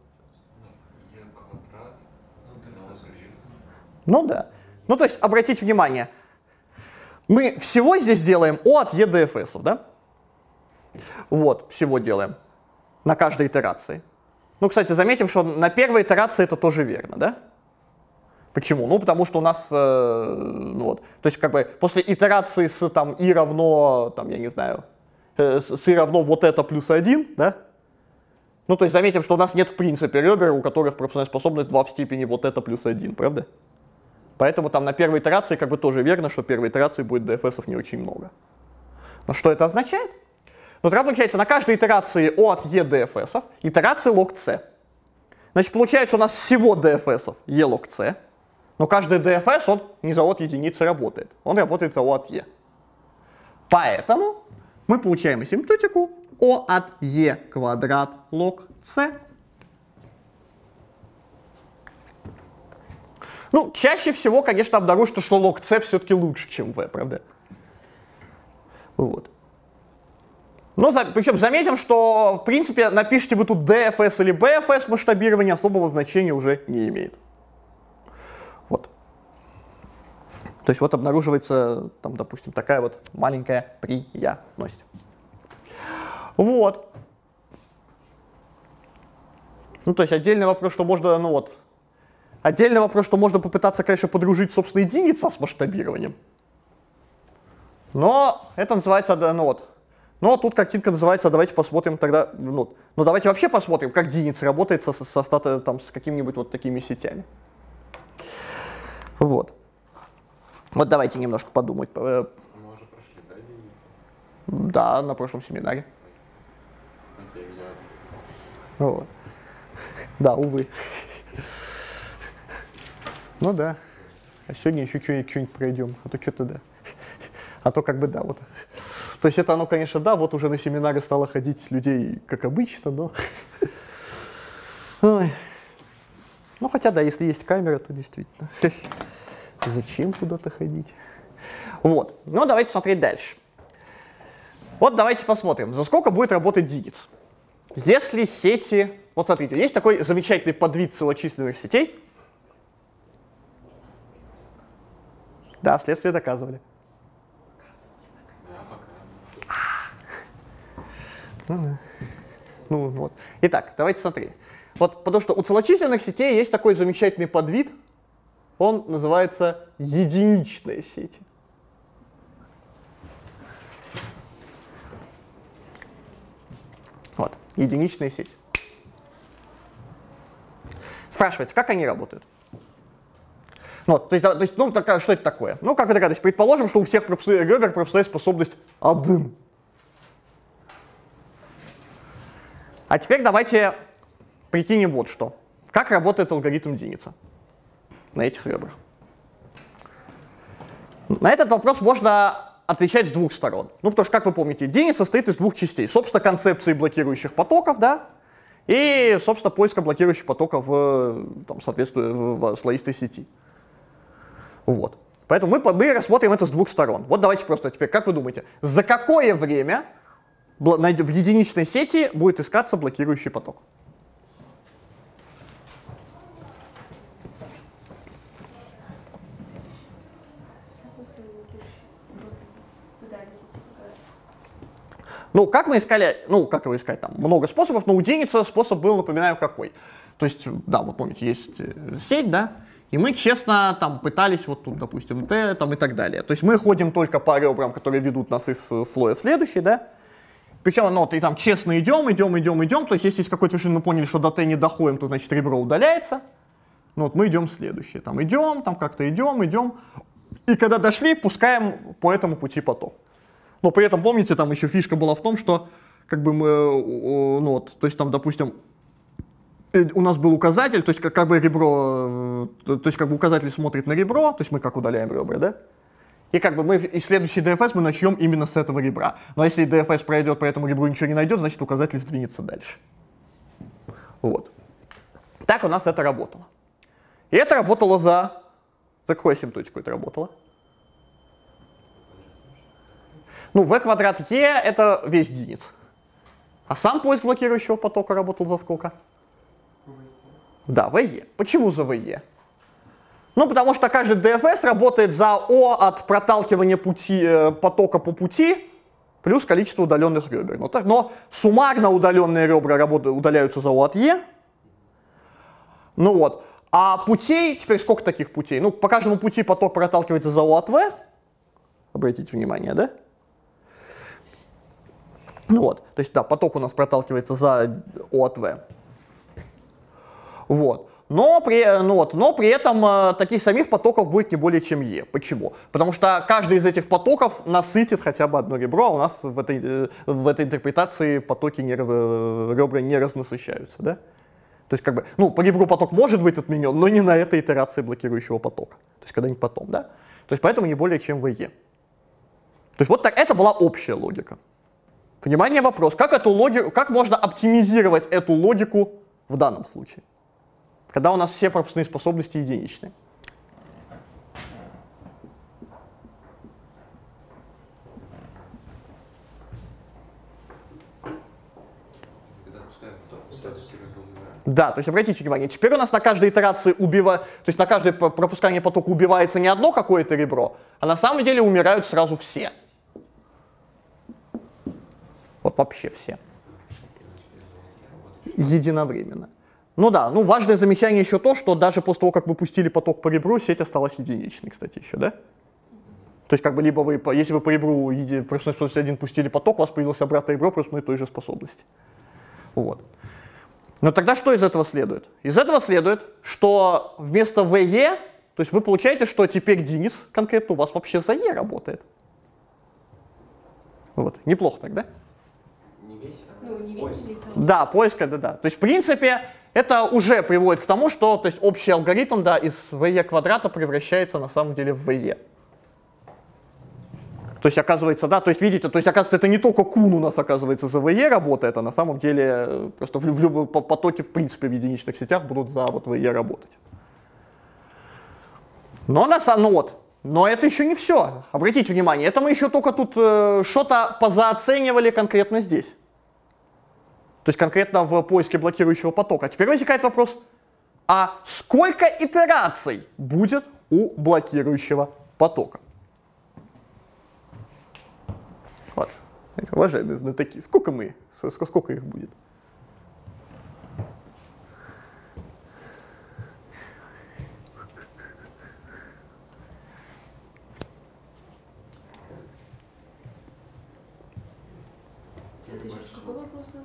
Ну да. Ну то есть, обратите внимание, мы всего здесь делаем O от E до Fs, да? Вот, всего делаем. На каждой итерации. Ну, кстати, заметим, что на первой итерации это тоже верно, да? Почему? Ну, потому что у нас, ну вот, то есть, как бы, после итерации с там I равно, там, я не знаю, с I равно вот это плюс 1, да? Ну, то есть, заметим, что у нас нет, в принципе, ребер, у которых пропускная способность 2 в степени вот это плюс 1, правда? Поэтому там на первой итерации, как бы, тоже верно, что первой итерации будет dfs не очень много. Но что это означает? Ну, тогда получается, на каждой итерации O от E dfs итерации log c. Значит, получается, у нас всего dfs E log c, но каждый dfs, он не за от единицы работает. Он работает за O от E. Поэтому мы получаем асимптотику O от E квадрат log c. Ну, чаще всего, конечно, обнаружится, что log c все-таки лучше, чем v, правда? Вот. Но причем заметим, что, в принципе, напишите вы тут DFS или BFS масштабирование, особого значения уже не имеет. Вот. То есть вот обнаруживается, там, допустим, такая вот маленькая приятность. Вот. Ну, то есть отдельный вопрос, что можно, ну вот, отдельный вопрос, что можно попытаться, конечно, подружить, собственно, единица с масштабированием. Но это называется, ну вот. Но тут картинка называется, давайте посмотрим тогда, ну давайте вообще посмотрим, как Динец работает с какими-нибудь вот такими сетями. Вот. Вот давайте немножко подумать. Мы уже прошли, да, Динец? Да, на прошлом семинаре. Окей, где? Вот. Да, увы. Ну да. А сегодня еще что-нибудь пройдем, а то что-то да. А то как бы да, вот. То есть это оно, конечно, да, вот уже на семинары стало ходить людей, как обычно, но... Ой. Ну, хотя, да, если есть камера, то действительно. Зачем куда-то ходить? Вот. Ну, давайте смотреть дальше. Вот давайте посмотрим, за сколько будет работать Динец. Если сети... Вот смотрите, есть такой замечательный подвид целочисленных сетей. Да, следствие доказывали. Ну вот. Итак, давайте смотреть. Вот потому что у целочисленных сетей есть такой замечательный подвид. Он называется единичные сети. Вот, единичные сети. Спрашивается, как они работают? Ну, то есть, ну, что это такое? Ну, как вы догадываетесь, предположим, что у всех ребер пропускная способность 1. А теперь давайте прикинем вот что. Как работает алгоритм Динеца на этих ребрах? На этот вопрос можно отвечать с двух сторон. Ну, потому что, как вы помните, Динец состоит из двух частей. Собственно, концепции блокирующих потоков, да, и, собственно, поиска блокирующих потоков в слоистой сети. Вот. Поэтому мы рассмотрим это с двух сторон. Вот давайте просто теперь, как вы думаете, за какое время в единичной сети будет искаться блокирующий поток? Ну, как мы искали, ну, как его искать, там много способов, но у Деница способ был, напоминаю, какой. То есть, да, вот помните, есть сеть, да, и мы честно там пытались вот тут, допустим, Т там и так далее. То есть мы ходим только по ребрам, которые ведут нас из слоя в следующий, да. Причем, ну, вот, и там честно идем. То есть если с какой-то вершины мы поняли, что до Т не доходим, то значит ребро удаляется. Ну вот мы идем в следующее. Там идем, там как-то идем. И когда дошли, пускаем по этому пути поток. Но при этом, помните, там еще фишка была в том, что как бы мы, ну вот, то есть там, допустим, у нас был указатель, то есть как бы ребро, то есть как бы указатель смотрит на ребро, то есть мы как удаляем ребра, да? И как бы мы и следующий DFS мы начнем именно с этого ребра. Но если DFS пройдет по этому ребру и ничего не найдет, значит указатель сдвинется дальше. Вот. Так у нас это работало. И это работало за какую асимптотику это работало? Ну, v квадрат e это весь Дениц. А сам поиск блокирующего потока работал за сколько? Да, VE. Почему за VE? Ну, потому что каждый DFS работает за O от проталкивания потока по пути плюс количество удаленных ребер. Но суммарно удаленные ребра удаляются за O от E. Ну вот. А путей, теперь сколько таких путей? Ну, по каждому пути поток проталкивается за O от V. Обратите внимание, да? Ну вот, то есть, да, поток у нас проталкивается за O от V. Вот. Но при этом таких самих потоков будет не более чем E. Почему? Потому что каждый из этих потоков насытит хотя бы одно ребро, а у нас в этой интерпретации ребра не разнасыщаются. Да? То есть, как бы, ну, по ребру поток может быть отменен, но не на этой итерации блокирующего потока. То есть, когда-нибудь потом. Да? То есть, поэтому не более чем VE. То есть, вот так, это была общая логика. Внимание, вопрос, как можно оптимизировать эту логику в данном случае, когда у нас все пропускные способности единичные? Да, то есть обратите внимание, теперь у нас на каждой итерации то есть на каждое пропускание потока убивается не одно какое-то ребро, а на самом деле умирают сразу все. Вот вообще все. Единовременно. Ну да, ну важное замечание еще то, что даже после того, как вы пустили поток по ребру, сеть осталась единичной, кстати, еще, да? То есть как бы либо если вы по ребру пропускной способности 1 пустили поток, у вас появилось обратное ребро пропускной той же способности. Вот. Но тогда что из этого следует? Из этого следует, что вместо VE, то есть вы получаете, что теперь Дениц конкретно у вас вообще за E работает. Вот, неплохо тогда? Ну, не весь. Да, поиск, да. То есть, в принципе, это уже приводит к тому, что то есть, общий алгоритм, да, из VE квадрата превращается на самом деле в VE. То есть, оказывается, да, то есть, видите, то есть, оказывается, это не только кун у нас, оказывается, за VE работает, а на самом деле просто в любом потоке, в принципе, в единичных сетях будут за вот VE работать. Но это еще не все. Обратите внимание, это мы еще только тут что-то позаоценивали конкретно здесь. То есть конкретно в поиске блокирующего потока. Теперь возникает вопрос, а сколько итераций будет у блокирующего потока? Вот, уважаемые знатоки, сколько их будет? Какой вопрос у нас?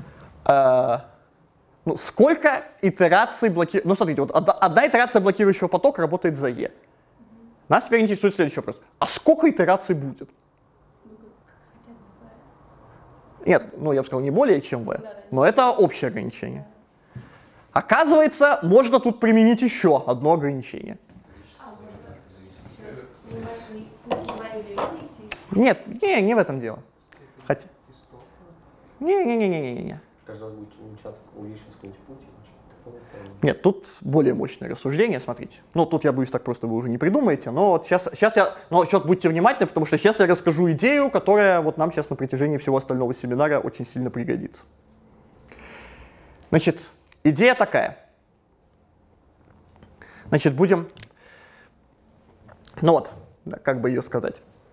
Ну, сколько итераций блокирующего... Ну, смотрите, вот одна итерация блокирующего потока работает за E. Нас теперь интересует следующий вопрос. А сколько итераций будет? Нет, ну я бы сказал, не более чем V, но это общее ограничение. Оказывается, можно тут применить еще одно ограничение. Нет, не в этом дело. Не. Каждый раз будет увеличиваться какой-нибудь путь. Нет, тут более мощное рассуждение, смотрите. Ну, тут я боюсь, так просто вы уже не придумаете, но вот сейчас будьте внимательны, потому что сейчас я расскажу идею, которая вот нам сейчас на протяжении всего остального семинара очень сильно пригодится. Значит, идея такая. Значит, будем, ну вот, да, как бы ее сказать.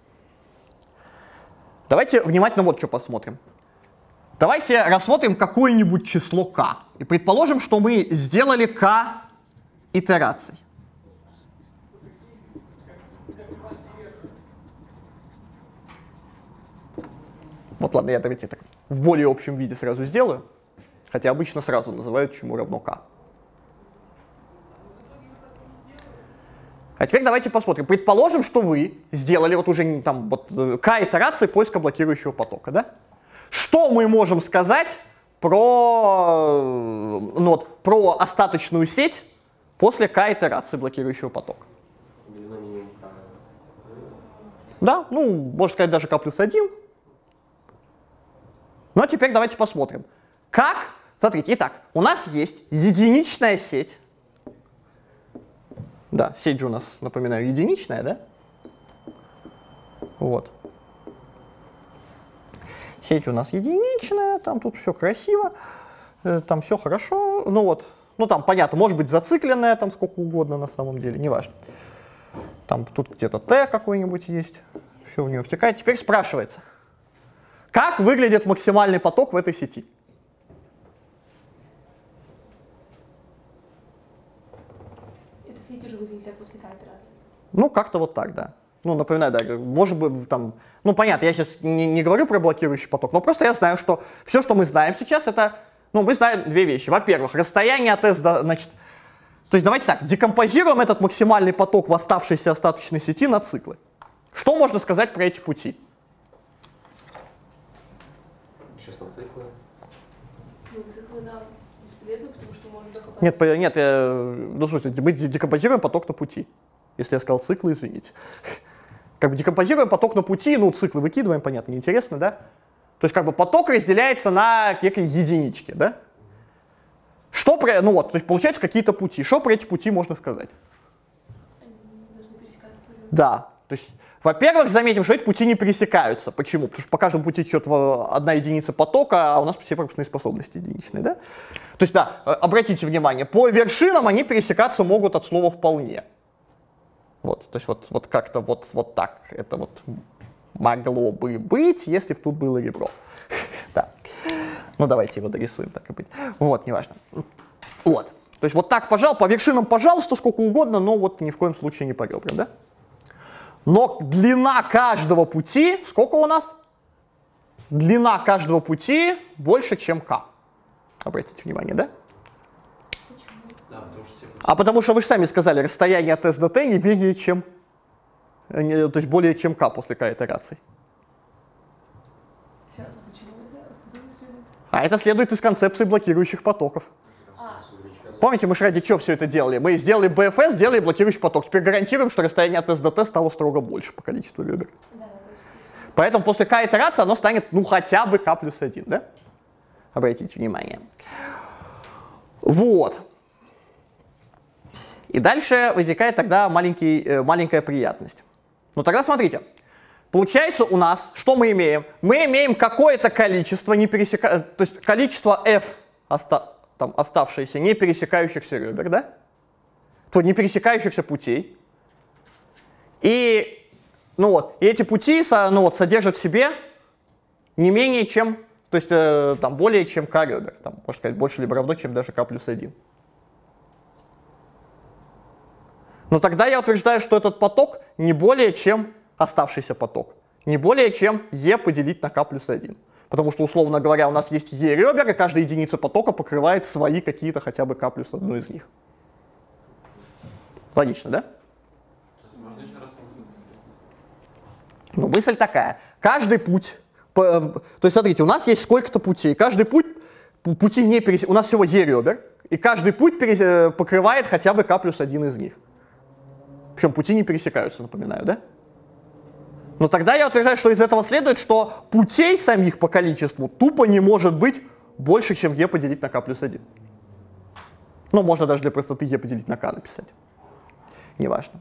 Давайте внимательно вот что посмотрим. Давайте рассмотрим какое-нибудь число k. И предположим, что мы сделали k итераций. Вот ладно, я давайте так в более общем виде сразу сделаю. Хотя обычно сразу называют, чему равно k. А теперь давайте посмотрим. Предположим, что вы сделали вот уже там вот k итерации поиска блокирующего потока, да? Что мы можем сказать про остаточную сеть после k итерации блокирующего потока? Да, ну, можно сказать даже k плюс 1. Ну, а теперь давайте посмотрим. Как? Смотрите, итак, у нас есть единичная сеть. Да, сеть же у нас, напоминаю, единичная, да? Вот. Сеть у нас единичная, там тут все красиво, там все хорошо. Ну вот, ну там понятно, может быть зацикленная, там сколько угодно на самом деле, неважно. Там тут где-то Т какой-нибудь есть, все в нее втекает. Теперь спрашивается, как выглядит максимальный поток в этой сети? Это сеть уже выглядит как после k-итерации. Ну, как-то вот так, да. Ну, напоминаю, да, может быть, там, ну, понятно, я сейчас не говорю про блокирующий поток, но просто я знаю, что все, что мы знаем сейчас, это, ну, мы знаем две вещи. Во-первых, расстояние от S до, значит, то есть давайте так, декомпозируем этот максимальный поток в оставшейся остаточной сети на циклы. Что можно сказать про эти пути? Сейчас на циклы. Ну, циклы нам бесполезны, потому что можем докопать. Нет, ну, в смысле, мы декомпозируем поток на пути. Если я сказал циклы, извините. Как бы декомпозируем поток на пути, ну, циклы выкидываем, понятно, неинтересно, да? То есть, как бы поток разделяется на некие единички, да? Что про, ну вот, то есть, получается какие-то пути. Что про эти пути можно сказать? Они должны пересекаться. Да, то есть, во-первых, заметим, что эти пути не пересекаются. Почему? Потому что по каждому пути течет одна единица потока, а у нас все пропускные способности единичные, да? То есть, да, обратите внимание, по вершинам они пересекаться могут от слова «вполне». Вот, то есть вот как-то вот так это вот могло бы быть, если бы тут было ребро. Да. Ну давайте его дорисуем, так и быть. Вот, неважно. Вот. То есть вот так, пожалуйста, по вершинам, пожалуйста, сколько угодно, но вот ни в коем случае не по ребрам, да? Но длина каждого пути, сколько у нас? Длина каждого пути больше, чем k. Обратите внимание, да? Да, потому что все пути. А потому что вы же сами сказали, расстояние от S до T не менее чем, то есть более чем k после k итераций. Сейчас, а почему это? Откуда это следует? А это следует из концепции блокирующих потоков. Помните, мы же ради чего все это делали? Мы сделали BFS, сделали блокирующий поток. Теперь гарантируем, что расстояние от S до T стало строго больше по количеству ребер. Да, точно. Поэтому после k итерации оно станет, ну, хотя бы k плюс 1, да? Обратите внимание. Вот. И дальше возникает тогда маленькая приятность. Ну тогда смотрите. Получается у нас, что мы имеем? Мы имеем какое-то количество, то есть количество f оставшееся не пересекающихся ребер, да? То не пересекающихся путей. И, ну вот, и эти пути содержат в себе не менее чем, то есть там более чем k ребер. Там, можно сказать, больше либо равно, чем даже k плюс 1. Но тогда я утверждаю, что этот поток не более чем оставшийся поток. Не более чем e поделить на k плюс 1. Потому что, условно говоря, у нас есть e ребер, и каждая единица потока покрывает свои какие-то хотя бы k плюс 1 из них. Логично, да? Можно еще раз мысль? Ну, мысль такая. Каждый путь, то есть, смотрите, у нас есть сколько-то путей. Каждый пути не пересекается. У нас всего e ребер, и каждый путь покрывает хотя бы k плюс 1 из них. Причем пути не пересекаются, напоминаю, да? Но тогда я утверждаю, что из этого следует, что путей самих по количеству тупо не может быть больше, чем e поделить на k плюс 1. Ну, можно даже для простоты e поделить на k написать. Неважно.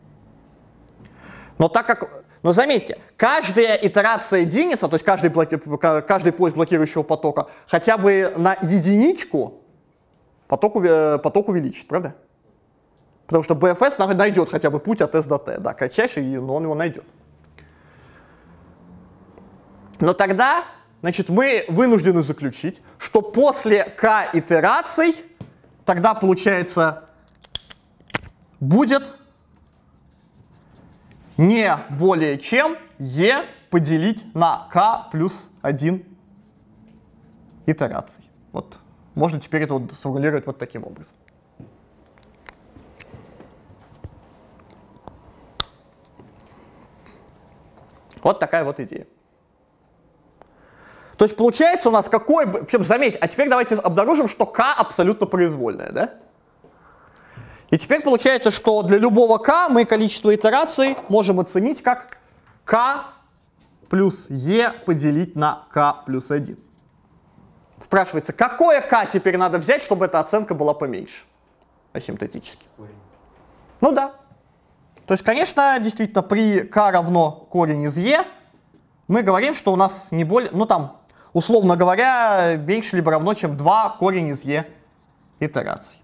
Но так как... Но заметьте, каждая итерация единица, то есть каждый поиск блокирующего потока, хотя бы на единичку поток увеличит, правда? Потому что BFS найдет хотя бы путь от S до T. Да, кратчайший, но он его найдет. Но тогда, значит, мы вынуждены заключить, что после k итераций, тогда, получается, будет не более чем e поделить на k плюс 1 итераций. Вот. Можно теперь это вот сформулировать вот таким образом. Вот такая вот идея. То есть получается у нас какой... Причем заметьте, а теперь давайте обнаружим, что k абсолютно произвольное, да? И теперь получается, что для любого k мы количество итераций можем оценить как k плюс e поделить на k плюс 1. Спрашивается, какое k теперь надо взять, чтобы эта оценка была поменьше? Асимптотически. Ну да. То есть, конечно, действительно, при k равно корень из e мы говорим, что у нас не более... Ну там, условно говоря, меньше либо равно, чем 2 корень из e итераций.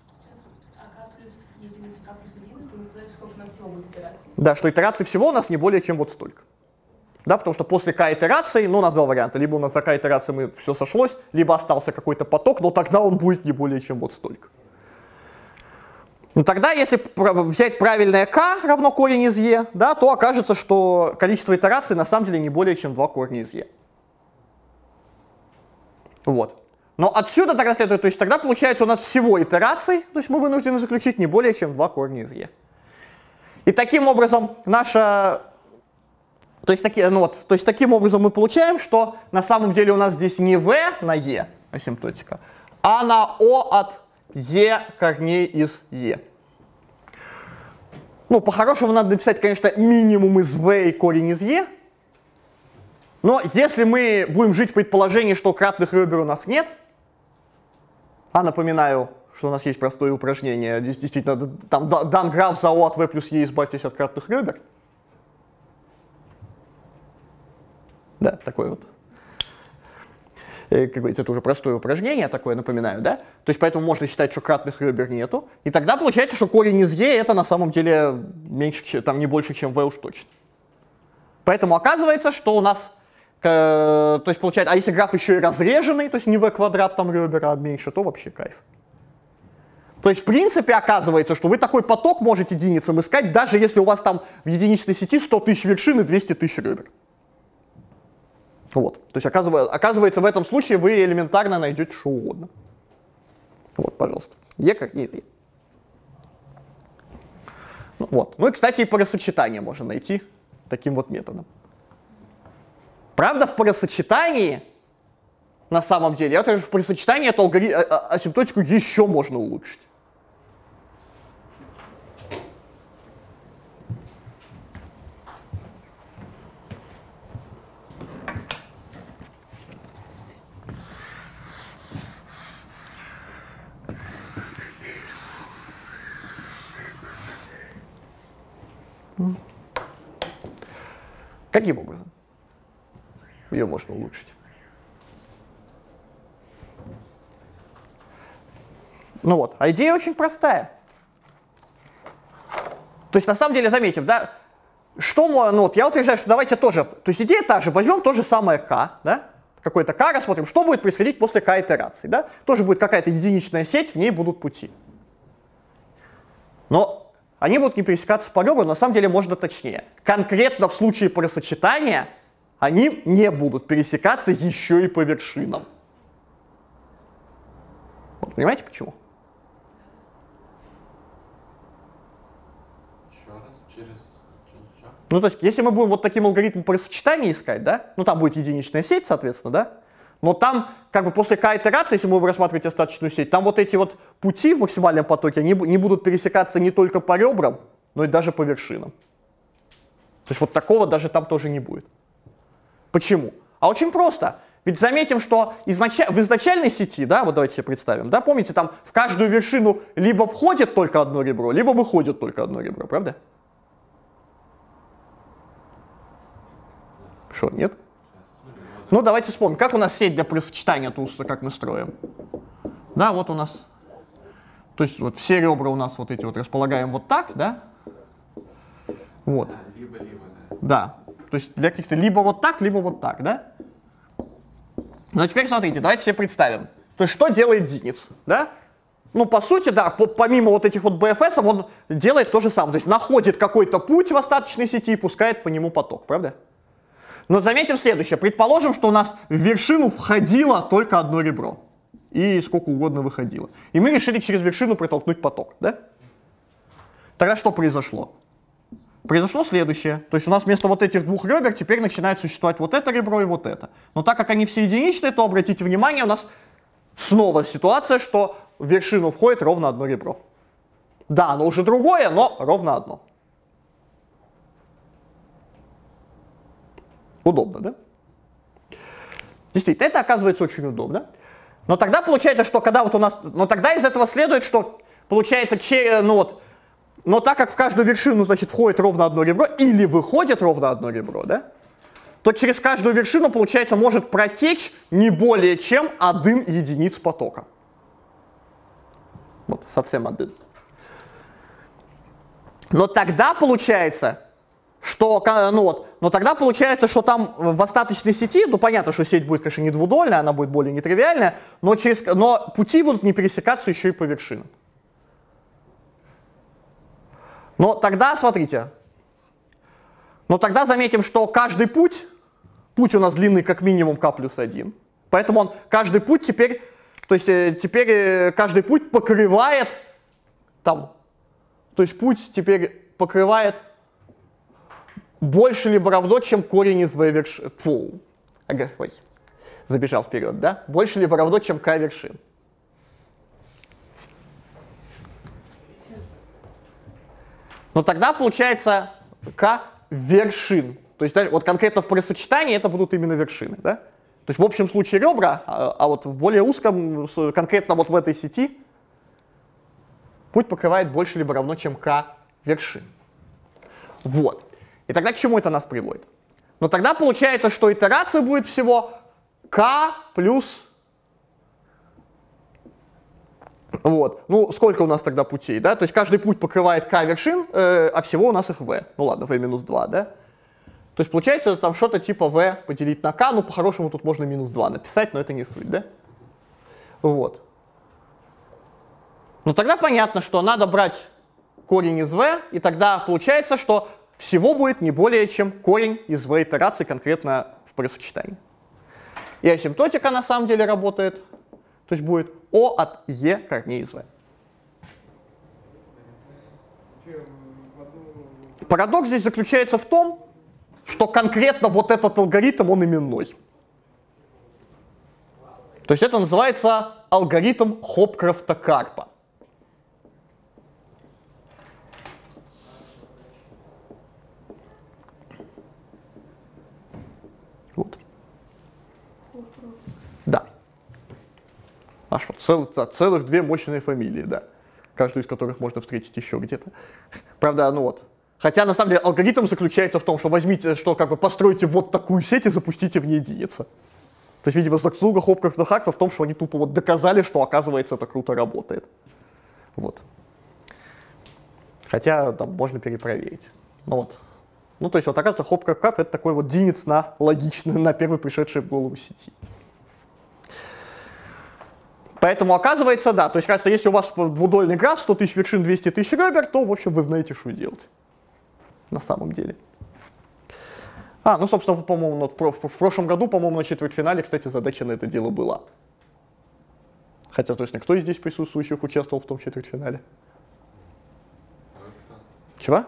Да, что итераций всего у нас не более чем вот столько. Да, потому что после k итераций, ну, у нас два варианта. Либо у нас за k итераций все сошлось, либо остался какой-то поток, но тогда он будет не более чем вот столько. Ну, тогда, если взять правильное k равно корень из e, да, то окажется, что количество итераций на самом деле не более чем 2 корня из e. Вот. Но отсюда тогда следует, то есть тогда получается у нас всего итераций, то есть мы вынуждены заключить не более чем 2 корня из e. И таким образом наша... То есть таким образом мы получаем, что на самом деле у нас здесь не v на e асимптотика, а на o от e корней из e. Ну, по-хорошему надо написать, конечно, минимум из v и корень из e. Но если мы будем жить в предположении, что кратных ребер у нас нет, а напоминаю, что у нас есть простое упражнение, действительно, там дан граф за o от v плюс e, избавьтесь от кратных ребер. Да, такое вот. Как говорится, это уже простое упражнение, такое напоминаю, да? То есть поэтому можно считать, что кратных ребер нету. И тогда получается, что корень из e это на самом деле меньше, там не больше, чем v уж точно. Поэтому оказывается, что у нас, то есть получается, а если граф еще и разреженный, то есть не v квадрат там ребер, а меньше, то вообще кайф. То есть в принципе оказывается, что вы такой поток можете единицам искать, даже если у вас там в единичной сети 100 тысяч вершин и 200 тысяч ребер. Вот. То есть оказывается, в этом случае вы элементарно найдете что угодно. Вот, пожалуйста. E как не из E. Ну, вот. Ну и, кстати, и парасочетание можно найти таким вот методом. Правда, в парасочетании, на самом деле, я скажу, в парасочетании эту асимптотику еще можно улучшить. Каким образом ее можно улучшить? Ну вот, а идея очень простая. То есть на самом деле, заметим, да, что, ну вот я утверждаю, что давайте тоже, то есть идея та же, возьмем то же самое k, да, какой-то k, рассмотрим, что будет происходить после k итераций, да, тоже будет какая-то единичная сеть, в ней будут пути. Но они будут не пересекаться по ребрам, но на самом деле можно точнее. Конкретно в случае парасочетания они не будут пересекаться еще и по вершинам. Вот, понимаете почему? Еще раз, через... Ну, то есть, если мы будем вот таким алгоритмом парасочетания искать, да, ну, там будет единичная сеть, соответственно, да, но там, как бы после k итерации, если мы будем рассматривать остаточную сеть, там вот эти вот пути в максимальном потоке, они не будут пересекаться не только по ребрам, но и даже по вершинам. То есть вот такого даже там тоже не будет. Почему? А очень просто. Ведь заметим, что в изначальной сети, да, вот давайте себе представим, да, помните, там в каждую вершину либо входит только одно ребро, либо выходит только одно ребро, правда? Что, нет? Ну, давайте вспомним, как у нас сеть для пресочетания туста, как мы строим. Да, вот у нас, то есть вот все ребра у нас вот эти вот располагаем вот так, да? Вот. Либо-либо, Да, то есть для каких-то либо вот так, да? Но теперь смотрите, давайте себе представим. То есть что делает Динец, да? Ну, по сути, да, помимо вот этих вот BFS, он делает то же самое. То есть находит какой-то путь в остаточной сети и пускает по нему поток, правда? Но заметим следующее. Предположим, что у нас в вершину входило только одно ребро. И сколько угодно выходило. И мы решили через вершину протолкнуть поток, да? Тогда что произошло? Произошло следующее. То есть у нас вместо вот этих двух ребер теперь начинает существовать вот это ребро и вот это. Но так как они все единичные, то обратите внимание, у нас снова ситуация, что в вершину входит ровно одно ребро. Да, оно уже другое, но ровно одно. Удобно, да? Действительно, это оказывается очень удобно. Но тогда получается, что когда вот у нас... Но тогда из этого следует, что получается... Но так как в каждую вершину, значит, входит ровно одно ребро, или выходит ровно одно ребро, да? То через каждую вершину, получается, может протечь не более чем 1 единиц потока. Вот, совсем 1. Но тогда получается... что там в остаточной сети, ну понятно, что сеть будет, конечно, не двудольная, она будет более нетривиальная, но пути будут не пересекаться еще и по вершинам. Но тогда, смотрите, тогда заметим, что каждый путь у нас длинный как минимум k плюс 1, поэтому каждый путь теперь каждый путь покрывает путь теперь покрывает больше либо равно, чем корень из v вершин. Ой, забежал вперед, да? Больше либо равно, чем k вершин. Но тогда получается k вершин. То есть вот конкретно в пресочетании это будут именно вершины, да? То есть в общем случае ребра, а вот в более узком, конкретно вот в этой сети, путь покрывает больше либо равно, чем k вершин. Вот. И тогда к чему это нас приводит? Но тогда получается, что итерация будет всего k плюс... Вот. Ну, сколько у нас тогда путей, да? То есть каждый путь покрывает k вершин, а всего у нас их v. Ну ладно, v минус 2, да? То есть получается там что-то типа v поделить на k, ну по-хорошему тут можно минус 2 написать, но это не суть, да? Вот. Но тогда понятно, что надо брать корень из v, и тогда получается, что всего будет не более чем корень из v итераций конкретно в пресочетании. И асимптотика на самом деле работает, то есть будет O от E корней из v. Парадокс здесь заключается в том, что конкретно вот этот алгоритм, он именной. То есть это называется алгоритм Хопкрафта-Карпа. Вот. Да. Аж вот целых две мощные фамилии, да. Каждую из которых можно встретить еще где-то. Правда, ну вот. Хотя, на самом деле, алгоритм заключается в том, что возьмите, что как бы постройте вот такую сеть и запустите в ней единицы. То есть, видимо, заслуга Хопкрафта-Карпа в том, что они тупо вот доказали, что, оказывается, это круто работает. Вот. Хотя, там, можно перепроверить. Ну вот. Ну, то есть, вот, оказывается, Хопкрафт-Карп — это такой вот Динец на логичный, на первый пришедший в голову сети. Поэтому, оказывается, да, то есть, кажется, если у вас двудольный граф, 100 тысяч вершин, 200 тысяч ребер, то, в общем, вы знаете, что делать. На самом деле. Ну, собственно, по-моему, в прошлом году, по-моему, на четвертьфинале, кстати, задача на это дело была. Хотя, то есть, кто из здесь присутствующих участвовал в том четвертьфинале? Чего?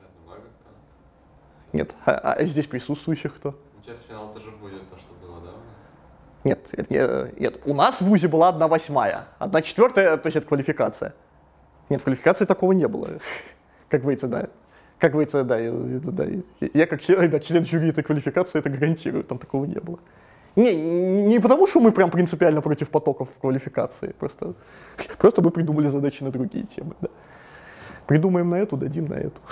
Нет. А здесь присутствующих кто? Четвертьфинал тоже будет то, что было, да? Нет. У нас в ВУЗе была 1/8. 1/4, то есть это квалификация. Нет, в квалификации такого не было. Как говорится, да. Я как член жюри этой квалификации это гарантирую, там такого не было. Не потому, что мы прям принципиально против потоков в квалификации, просто мы придумали задачи на другие темы. Да. Придумаем на эту, дадим на эту.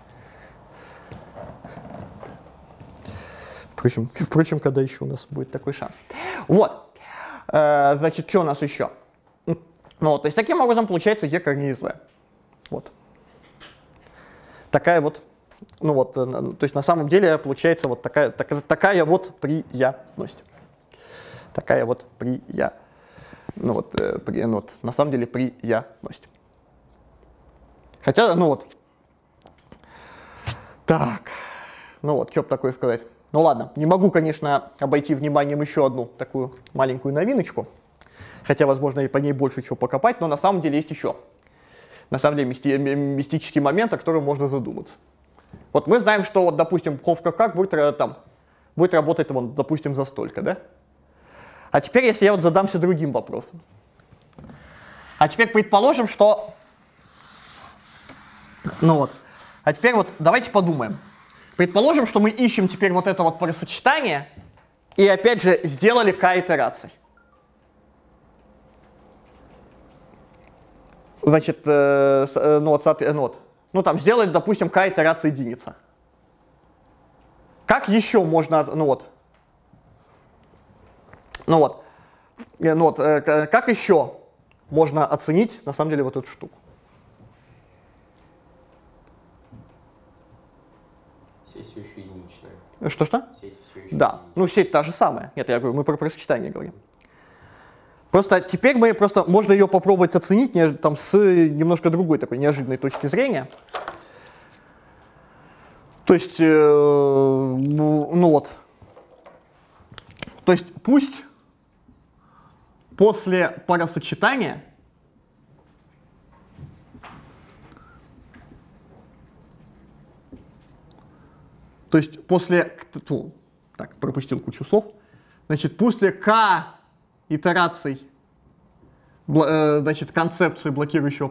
Впрочем, когда еще у нас будет такой шанс. Вот. Значит, что у нас еще? Ну, то есть таким образом получается e корней из v. Вот. Такая вот, ну вот, то есть на самом деле получается вот такая вот приятность. Такая вот ну вот, на самом деле приятность. Хотя, ну вот. Так, ну вот, что бы такое сказать. Ну ладно, не могу, конечно, обойти вниманием еще одну такую маленькую новиночку. Хотя, возможно, и по ней больше чего покопать, но на самом деле есть еще. На самом деле мистический момент, о котором можно задуматься. Вот мы знаем, что, вот, допустим, Ховка будет работать, вон, допустим, за столько, да? А теперь, если я вот задамся другим вопросом. А теперь предположим, что... Ну вот. А теперь вот давайте подумаем. Предположим, что мы ищем теперь вот это вот парасочетание и опять же сделали k итераций. Значит, там сделали, допустим, k итераций единица. Как еще можно, как еще можно оценить, на самом деле, вот эту штуку? Сеть все еще единичная. Что-что? Сеть все еще да, ну сеть та же самая. Нет, я говорю, мы про сочетание говорим. Просто теперь можно ее попробовать оценить там, с немножко другой такой неожиданной точки зрения. То есть, то есть пусть после парасочетания то есть после, так, пропустил кучу слов, значит, после k итераций, значит, концепции блокирующего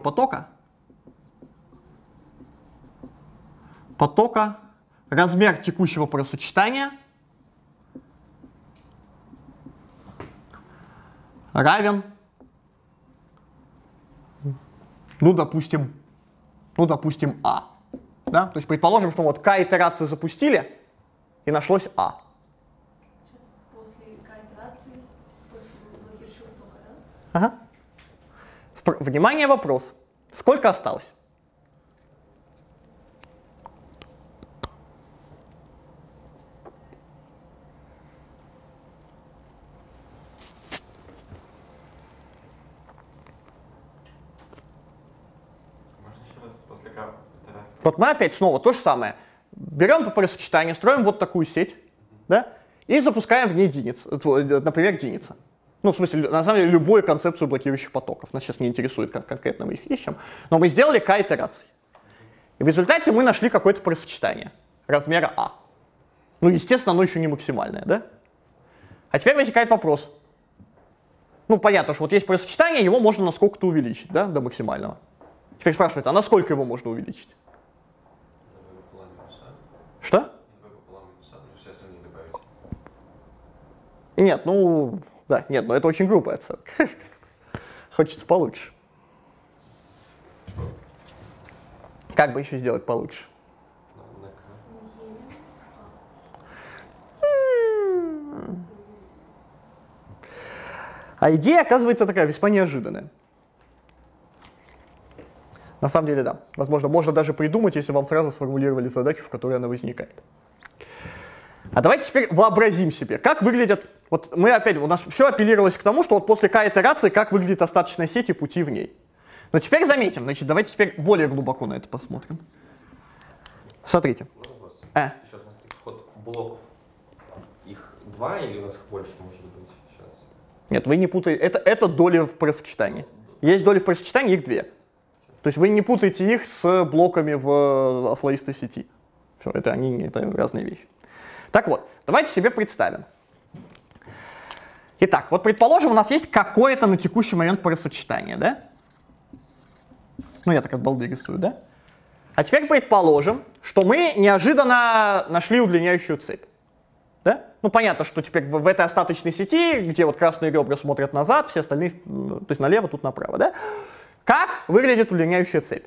потока, размер текущего парасочетания равен, допустим, А. Да? То есть предположим, что вот k итерации запустили, и нашлось А. Сейчас после k итерации, после блокирующего потока, да? Ага. Внимание, вопрос. Сколько осталось? Можно еще раз после k итерации? Вот мы опять снова то же самое. Берем по парасочетанию, строим вот такую сеть, да, и запускаем в ней например, единица. Ну, в смысле, на самом деле, любую концепцию блокирующих потоков. Нас сейчас не интересует, как конкретно мы их ищем. Но мы сделали k итераций. И в результате мы нашли какое-то парасочетание размера А. Ну, естественно, оно еще не максимальное, да? А теперь возникает вопрос. Ну, понятно, что вот есть парасочетание, его можно на сколько-то увеличить, да, до максимального. Теперь спрашивает, а насколько его можно увеличить? Что? Нет, ну, да, нет, но это очень грубая оценка. Хочется получше. Как бы еще сделать получше? А идея, оказывается, такая весьма неожиданная. На самом деле, да. Возможно, можно даже придумать, если вам сразу сформулировали задачу, в которой она возникает. А давайте теперь вообразим себе, как выглядят... Вот мы опять, у нас все апеллировалось к тому, что вот после k итерации, как выглядит остаточная сеть и пути в ней. Но теперь заметим, значит, давайте теперь более глубоко на это посмотрим. Смотрите. Вопрос. Еще у нас таких вот блоков. Их 2 или у нас их больше может быть сейчас? Нет, вы не путаете. Это доли в парасочетании. Есть доли в парасочетании, их 2. То есть вы не путаете их с блоками в слоистой сети. Все, это разные вещи. Так вот, давайте себе представим. Итак, вот предположим, у нас есть какое-то на текущий момент парасочетание, да? Ну, я так от балды рисую, да? А теперь предположим, что мы неожиданно нашли удлиняющую цепь. Да? Ну, понятно, что теперь в этой остаточной сети, где вот красные ребра смотрят назад, все остальные, то есть налево, тут направо, да? Как выглядит удлиняющая цепь?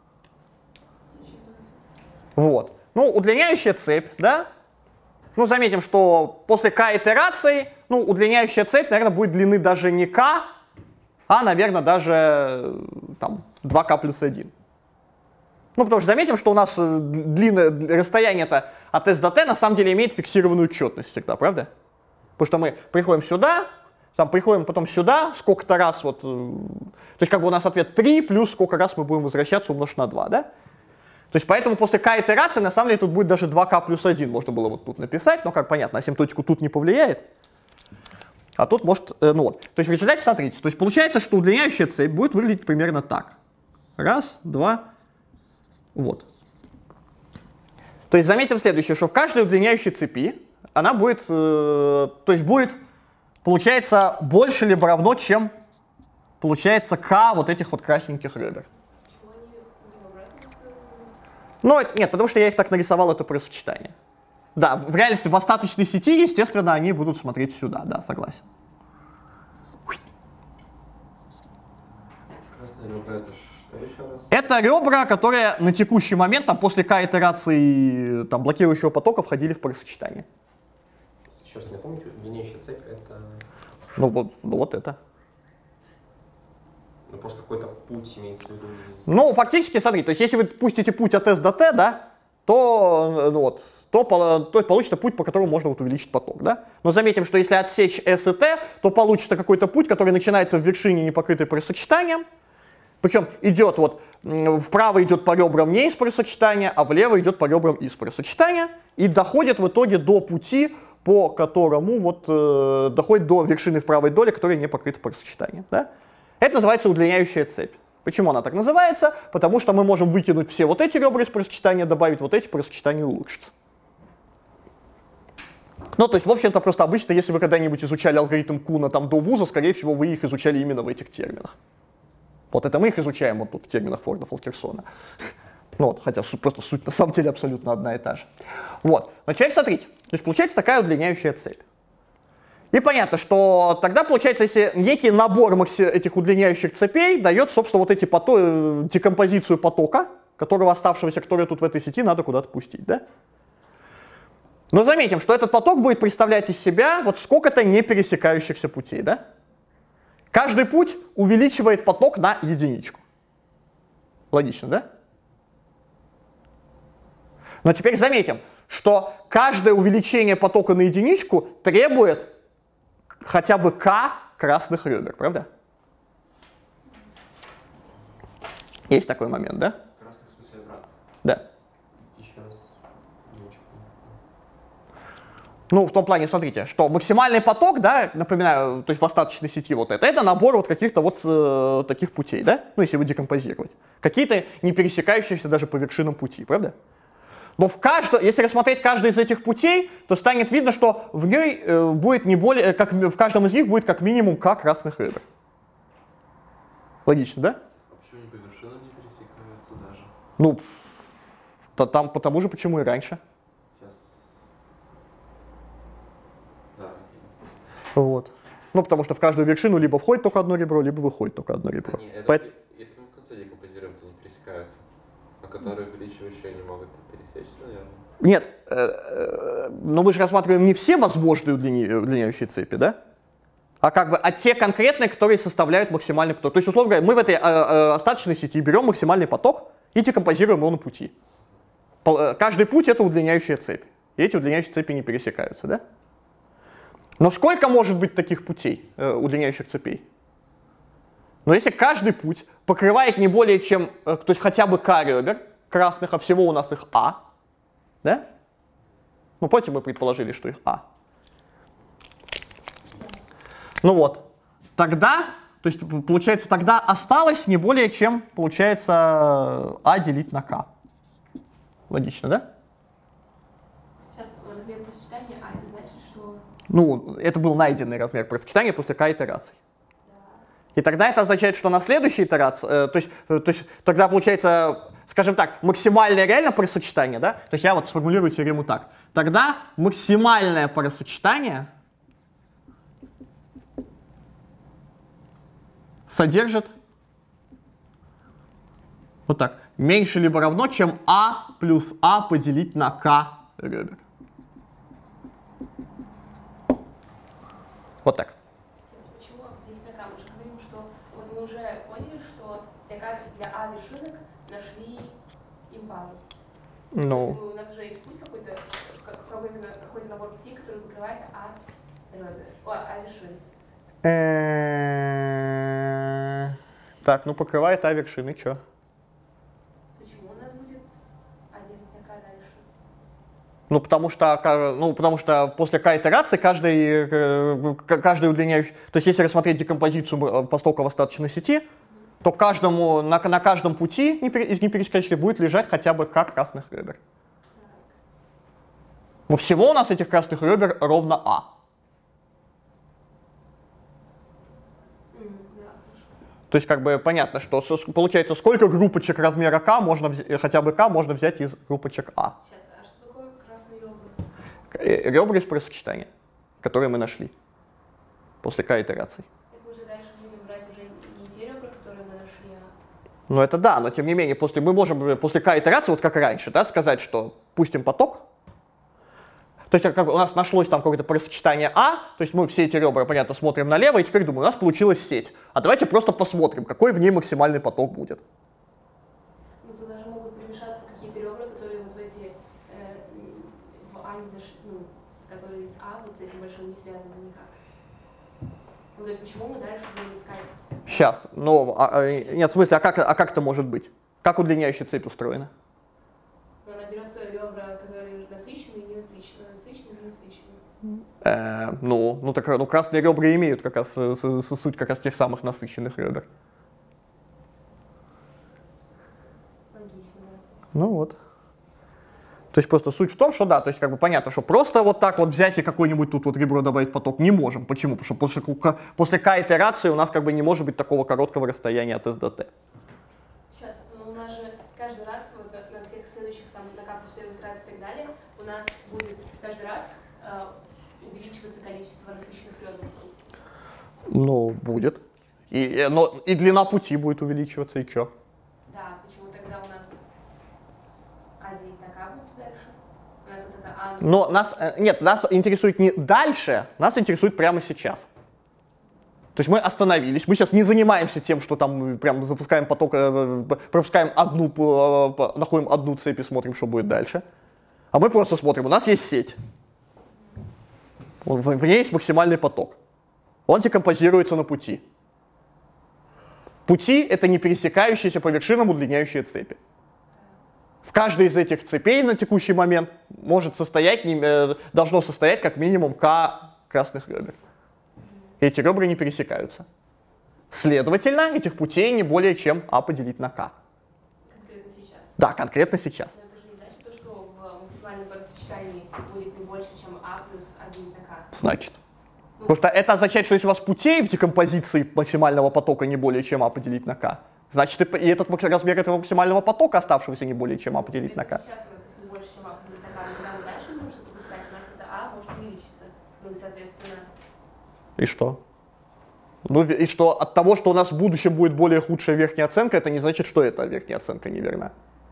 Вот. Ну, удлиняющая цепь, да? Ну, заметим, что после k итераций, ну, удлиняющая цепь, наверное, будет длины даже не k, а, наверное, даже там 2k плюс 1. Ну, потому что заметим, что у нас расстояние-то от S до T на самом деле имеет фиксированную четность всегда, правда? Потому что мы приходим сюда, там приходим потом сюда, сколько-то раз вот... То есть как бы у нас ответ 3 плюс сколько раз мы будем возвращаться умножить на 2, да? То есть поэтому после k итерации на самом деле тут будет даже 2k плюс 1, можно было вот тут написать, но как понятно, асимптотику тут не повлияет. А тут может, ну вот. То есть в результате, смотрите, то есть получается, что удлиняющая цепь будет выглядеть примерно так. Раз, два, вот. То есть заметим следующее, что в каждой удлиняющей цепи она будет, то есть будет, получается, больше либо равно, чем получается k вот этих вот красненьких ребер. Ну, нет, потому что я их так нарисовал, это при сочетании. Да, в реальности в остаточной сети, естественно, они будут смотреть сюда, да, согласен. Красные ребра, это что еще раз? Это ребра, которые на текущий момент, там, после k итерации там, блокирующего потока входили в парасочетание. Еще раз, не помните, длиннейшая цепь это... Ну вот это. Ну, просто какой-то путь имеется в виду. Ну, фактически, смотри, то есть если вы пустите путь от S до T, да, то, ну, вот, то получится путь, по которому можно вот увеличить поток, да. Но заметим, что если отсечь S и T, то получится какой-то путь, который начинается в вершине, не покрытой парасочетанием. Причем идет вот, вправо идет по ребрам не из парасочетания, а влево идет по ребрам из парасочетания. И доходит в итоге до пути, по которому вот, доходит до вершины в правой доле, которая не покрыта парасочетанием, да. Это называется удлиняющая цепь. Почему она так называется? Потому что мы можем выкинуть все вот эти ребра из парасочетания, добавить вот эти, парасочетание улучшится. Ну, то есть, в общем-то, просто обычно, если вы когда-нибудь изучали алгоритм Куна там до вуза, скорее всего, вы их изучали именно в этих терминах. Вот это мы их изучаем вот тут в терминах Форда Фолкерсона. Ну вот, хотя просто суть на самом деле абсолютно одна и та же. Вот. Но теперь смотрите. То есть получается такая удлиняющая цепь. И понятно, что тогда получается, если некий набор этих удлиняющих цепей дает, собственно, вот эти декомпозицию потока, которого оставшегося, который тут в этой сети, надо куда-то пустить, да? Но заметим, что этот поток будет представлять из себя вот сколько-то не пересекающихся путей, да? Каждый путь увеличивает поток на единичку. Логично, да? Но теперь заметим, что каждое увеличение потока на единичку требует хотя бы k красных ребер, правда? Есть такой момент, да? Красных в смысле обратно. Да. Еще раз. Ну, в том плане, смотрите, что максимальный поток, да, напоминаю, то есть в остаточной сети вот это набор вот каких-то вот таких путей, да? Ну, если вы декомпозировать. Какие-то не пересекающиеся даже по вершинам пути, правда? Но если рассмотреть каждый из этих путей, то станет видно, что в ней будет не более, как в каждом из них будет как минимум k красных ребер. Логично, да? А почему не по вершинам не пересекаются даже? Ну, там потому же, почему и раньше. Сейчас. Да, окей. Вот. Ну, потому что в каждую вершину либо входит только одно ребро, либо выходит только одно ребро. Если мы в конце декомпозируем, то не пересекаются. А которые увеличивающие не могут пересечься, наверное. Нет, но мы же рассматриваем не все возможные удлиняющие цепи, да? А как бы те конкретные, которые составляют максимальный поток. То есть, условно говоря, мы в этой остаточной сети берем максимальный поток и декомпозируем его на пути. Каждый путь — это удлиняющая цепь. И эти удлиняющие цепи не пересекаются, да? Но сколько может быть таких путей, удлиняющих цепей? Но если каждый путь покрывает не более чем, то есть хотя бы k ребер красных, а всего у нас их a, да? Ну, помните, мы предположили, что их a. Ну вот, тогда, то есть получается, тогда осталось не более чем, получается, a делить на k. Логично, да? Сейчас размер просчитания, а это значит, что... Ну, это был найденный размер просчитания после k итераций. И тогда это означает, что на следующей итерации, то есть тогда получается, скажем так, максимальное реально парасочетание, да? То есть я вот сформулирую теорему так. Тогда максимальное парасочетание содержит вот так. Меньше либо равно, чем А плюс А поделить на К ребер. Вот так. Почему делить на К? Мы же говорим, что вот мы уже поняли, что для А вершинок нашли импалы. Ну. У нас уже есть путь какой-то набор путей, который покрывает А ребер, А вершин. Так, ну покрывает А вершины, чё? Почему у нас будет А делить на К дальше? Ну, потому что после К итерации каждый удлиняющий... То есть, если рассмотреть декомпозицию постоков остаточной сети, то на каждом пути из непересекающих будет лежать хотя бы К красных ребер. Но всего у нас этих красных ребер ровно А. То есть, как бы понятно, что получается, сколько группочек размера К хотя бы К можно взять из группочек А. Сейчас, а что такое красные ребра? Ребра из парасочетания, которые мы нашли после К итераций. Так мы же дальше будем брать уже не те ребра, которые мы нашли, а... Ну это да, но тем не менее, мы можем после К итерации, вот как раньше, да, сказать, что пустим поток. То есть как бы у нас нашлось там какое-то парасочетание А, то есть мы все эти ребра, понятно, смотрим налево, и теперь думаю, у нас получилась сеть. А давайте просто посмотрим, какой в ней максимальный поток будет. Ну туда же могут примешаться какие-то ребра, которые вот в эти, в А не зашли, ну, с которые из А вот с этим большим не связаны никак. Ну то есть почему мы дальше будем искать? Сейчас, нет, в смысле, а как это может быть? Как удлиняющая цепь устроена? Ну, она берет ребра, которые насыщенные и ненасыщенные, насыщенные и ненасыщенные. Красные ребра имеют как раз суть как раз тех самых насыщенных ребер. Логично. Ну вот. То есть просто суть в том, что да, то есть как бы понятно, что просто вот так вот взять и какое-нибудь тут вот ребро добавить в поток не можем. Почему? Потому что после К итерации у нас как бы не может быть такого короткого расстояния от S до T. Сейчас, у нас же каждый раз вот на всех следующих там на К плюс первой итерации и так далее у нас будет каждый раз увеличиваться количество насыщенных ребер. Ну, будет. И длина пути будет увеличиваться, и чё? Да, почему тогда у нас А делить на К будет дальше? У нас вот это А... Но нас интересует не дальше, нас интересует прямо сейчас. То есть мы остановились, мы сейчас не занимаемся тем, что там прям запускаем поток, пропускаем находим одну цепь и смотрим, что будет дальше. А мы просто смотрим, у нас есть сеть. В ней есть максимальный поток. Он декомпозируется на пути. Пути — это не пересекающиеся по вершинам удлиняющие цепи. В каждой из этих цепей на текущий момент должно состоять как минимум К красных ребер. Эти ребра не пересекаются. Следовательно, этих путей не более чем А поделить на К. Конкретно сейчас. Да, конкретно сейчас. Но это же не значит, что в максимальном парасочетании будет не больше, чем А плюс 1 на К. Значит. Потому что это означает, что если у вас путей в декомпозиции максимального потока не более чем А поделить на К, значит и этот размер этого максимального потока, оставшегося не более чем А поделить на К. Сейчас у нас их не больше, чем А поделить на К, но когда мы дальше будем что-то пускать, у нас это А может увеличиться. Ну и соответственно... И что? Ну и что от того, что у нас в будущем будет более худшая верхняя оценка, это не значит, что эта верхняя оценка неверна.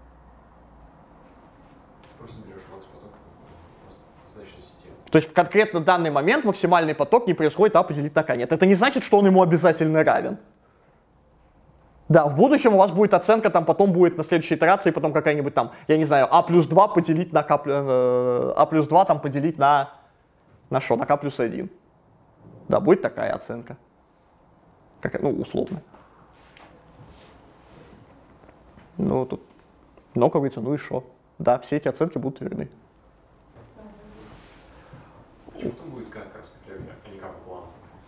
Просто берешь макс-поток в остаточной сети. То есть в конкретно данный момент максимальный поток не происходит А поделить на К. Нет, это не значит, что он ему обязательно равен. Да, в будущем у вас будет оценка, там потом будет на следующей итерации, потом какая-нибудь там, я не знаю, А плюс 2 поделить на К, А плюс 2 там поделить на что? На К плюс 1. Да, будет такая оценка. Условно. Ну, тут, как говорится, ну и что? Да, все эти оценки будут верны. Почему там будет К красных ребер, а не К пополам?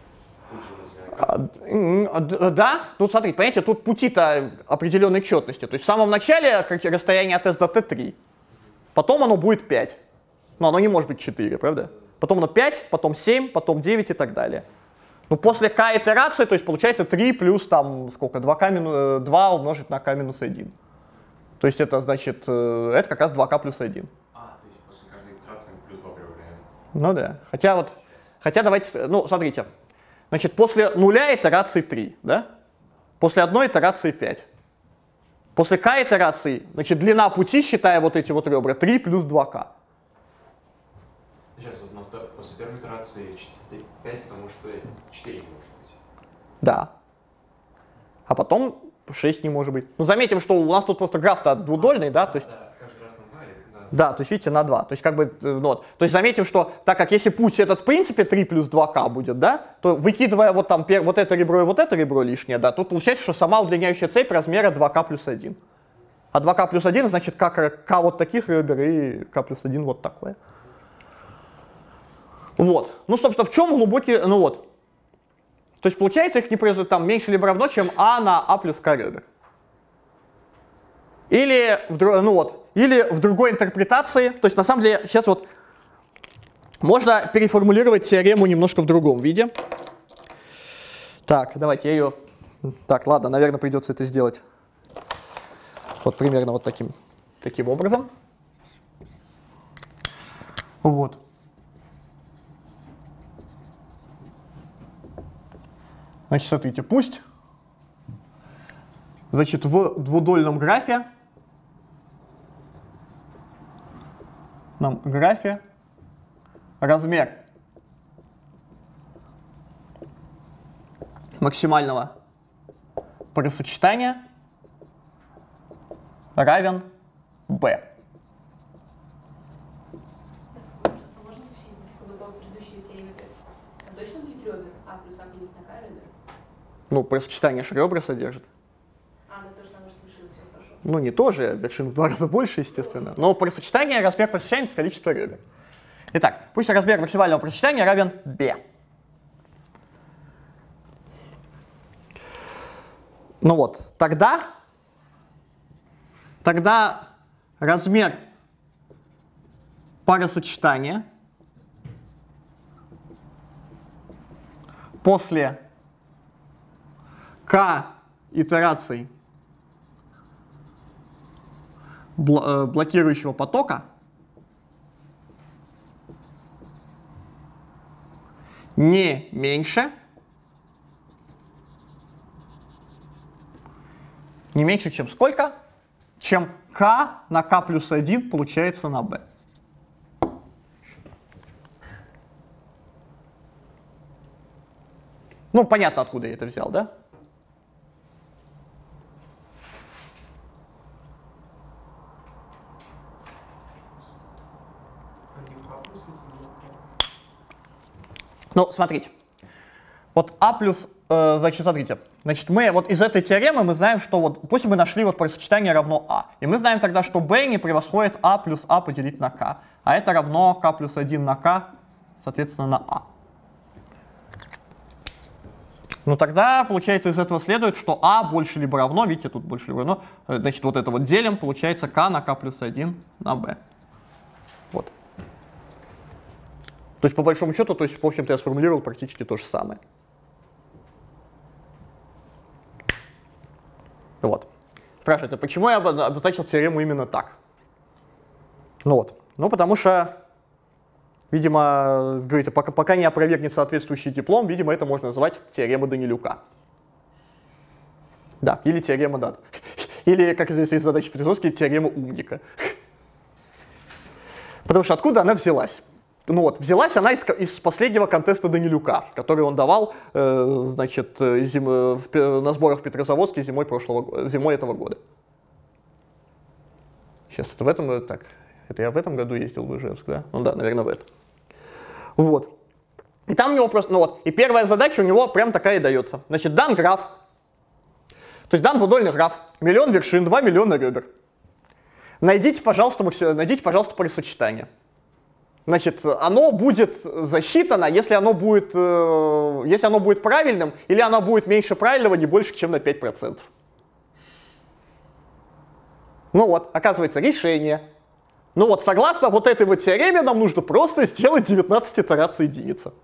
Да, ну смотрите, понимаете, тут пути-то определенной четности. То есть в самом начале расстояние от S до T 3, потом оно будет 5. Но оно не может быть 4, правда? Потом оно 5, потом 7, потом 9 и так далее. Ну после К итерации, то есть получается 3 плюс там сколько, 2 умножить на К минус 1. То есть это значит, это как раз 2k плюс 1. А, то есть после каждой итерации плюс 2 прибавляем. Ну да. Хотя давайте, ну смотрите. Значит, после нуля итерации 3, да? После одной итерации 5. После k итераций, значит, длина пути, считая вот эти вот ребра, 3 плюс 2k. Сейчас, вот после первой итерации 5, потому что 4 не может быть. Да. А потом 6 не может быть. Ну, заметим, что у нас тут просто граф-то двудольный, да? То есть, Да, каждый раз на 2, да. да, то есть, видите, на 2. То есть, как бы, ну, вот. То есть, заметим, что так как если путь этот в принципе 3 плюс 2k будет, да, то выкидывая вот там вот это ребро и вот это ребро лишнее, да, тут получается, что сама удлиняющая цепь размера 2k плюс 1. А 2k плюс 1 значит k вот таких ребер и k плюс 1 вот такое. Вот. Ну, собственно, в чем глубокий, ну вот. То есть, получается, их не произойдет там меньше либо равно, чем а на а плюс k ребер. Или в другой интерпретации, то есть на самом деле сейчас вот можно переформулировать теорему немножко в другом виде. Так, давайте я ее... Так, ладно, наверное, придется это сделать вот примерно вот таким образом. Вот. Значит, смотрите, пусть, значит, в двудольном графе размер максимального просочетания равен b. Можно уточнить, секунду, по предыдущей теореме, там точно будет ребер, а плюс а будет на k ребер? Ну, просочетание ж ребра содержит. Ну то же самое, что вершина, все хорошо. Ну, не тоже, вершин в 2 раза больше, естественно. Но просочетание, размер просочетания — это количество ребер. Итак, пусть размер максимального просочетания равен b. Ну вот, тогда размер паросочетания после k итераций блокирующего потока не меньше, чем сколько? Чем k на k плюс 1 получается на b. Ну, понятно, откуда я это взял, да? Ну, смотрите. Вот а плюс, значит, смотрите. Значит, мы вот из этой теоремы мы знаем, что вот, пусть мы нашли вот просочетание равно а. И мы знаем тогда, что b не превосходит а плюс а поделить на k. А это равно k плюс 1 на k, соответственно, на а. Ну тогда, получается, из этого следует, что а больше либо равно, видите, тут больше либо равно, значит, вот это вот делим, получается k на k плюс 1 на b. Вот. То есть, по большому счету, то есть, в общем-то, я сформулировал практически то же самое. Вот. Спрашивают, а почему я обозначил теорему именно так? Ну вот. Ну, потому что, видимо, говорите, пока не опровергнет соответствующий диплом, видимо, это можно назвать теоремой Данилюка. Да, или теорема Дат. Или, как здесь есть задача Петросовской, теорема умника. Потому что откуда она взялась? Ну вот, взялась она из последнего контеста Данилюка, который он давал, значит, на сборах в Петрозаводске зимой этого года. Сейчас, это в этом, так, это я в этом году ездил в Ижевск, да? Ну да, наверное, в этом. Вот. И там у него просто, ну вот, и первая задача у него прям такая и дается. Значит, дан граф, то есть дан двудольный граф, 1 000 000 вершин, 2 миллиона ребер. Найдите, пожалуйста, пресочетание. Значит, оно будет засчитано, если оно будет правильным, или оно будет меньше правильного, не больше, чем на 5%. Ну вот, оказывается, решение. Ну вот, согласно вот этой вот теореме, нам нужно просто сделать 19 итераций единицы.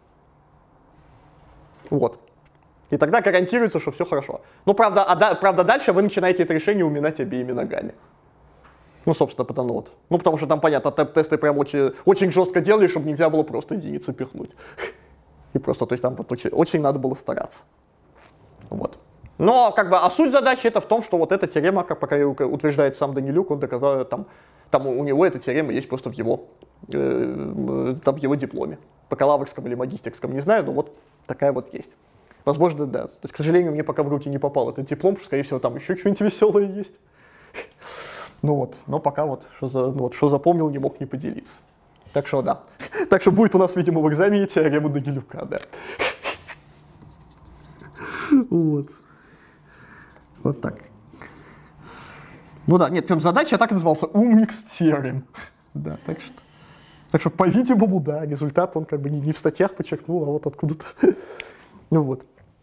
Вот. И тогда гарантируется, что все хорошо. Ну, правда, дальше вы начинаете это решение уминать обеими ногами. Ну, собственно, потому вот. Ну, потому что там, понятно, тесты прям очень, очень жестко делали, чтобы нельзя было просто единицу пихнуть. И просто, то есть там вот очень надо было стараться. Вот. Но, как бы, а суть задачи это в том, что вот эта теорема, как пока утверждает сам Данилюк, он доказал, там у него эта теорема есть просто в его, там, в его дипломе. Бакалаврском или магистерском, не знаю, но вот такая вот есть. Возможно, да. То есть, к сожалению, мне пока в руки не попал этот диплом, потому что, скорее всего, там еще что-нибудь веселое есть. Ну вот, но пока вот, что запомнил, не мог не поделиться. Так что да. Так что будет у нас, видимо, в экзамене теорема Данилюка, да. Вот. Вот так. Ну да, нет, прям задача так и назывался Умникс теорем. Да, так что, по-видимому, да, результат он как бы не в статьях подчеркнул, а вот откуда-то. Ну вот.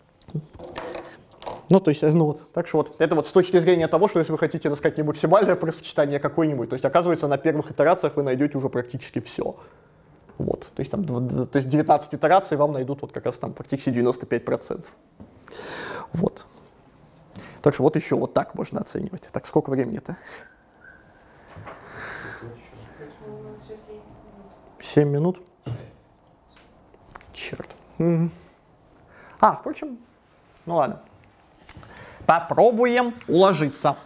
Ну, то есть, ну вот, так что вот, это вот с точки зрения того, что если вы хотите искать не максимальное просочетание какое-нибудь, то есть, оказывается, на первых итерациях вы найдете уже практически все. Вот, то есть, там, 19 итераций вам найдут вот как раз там практически 95%. Вот. Так что вот еще вот так можно оценивать. Так, сколько времени-то? 7 минут? Черт. Впрочем, ну ладно. Попробуем уложиться.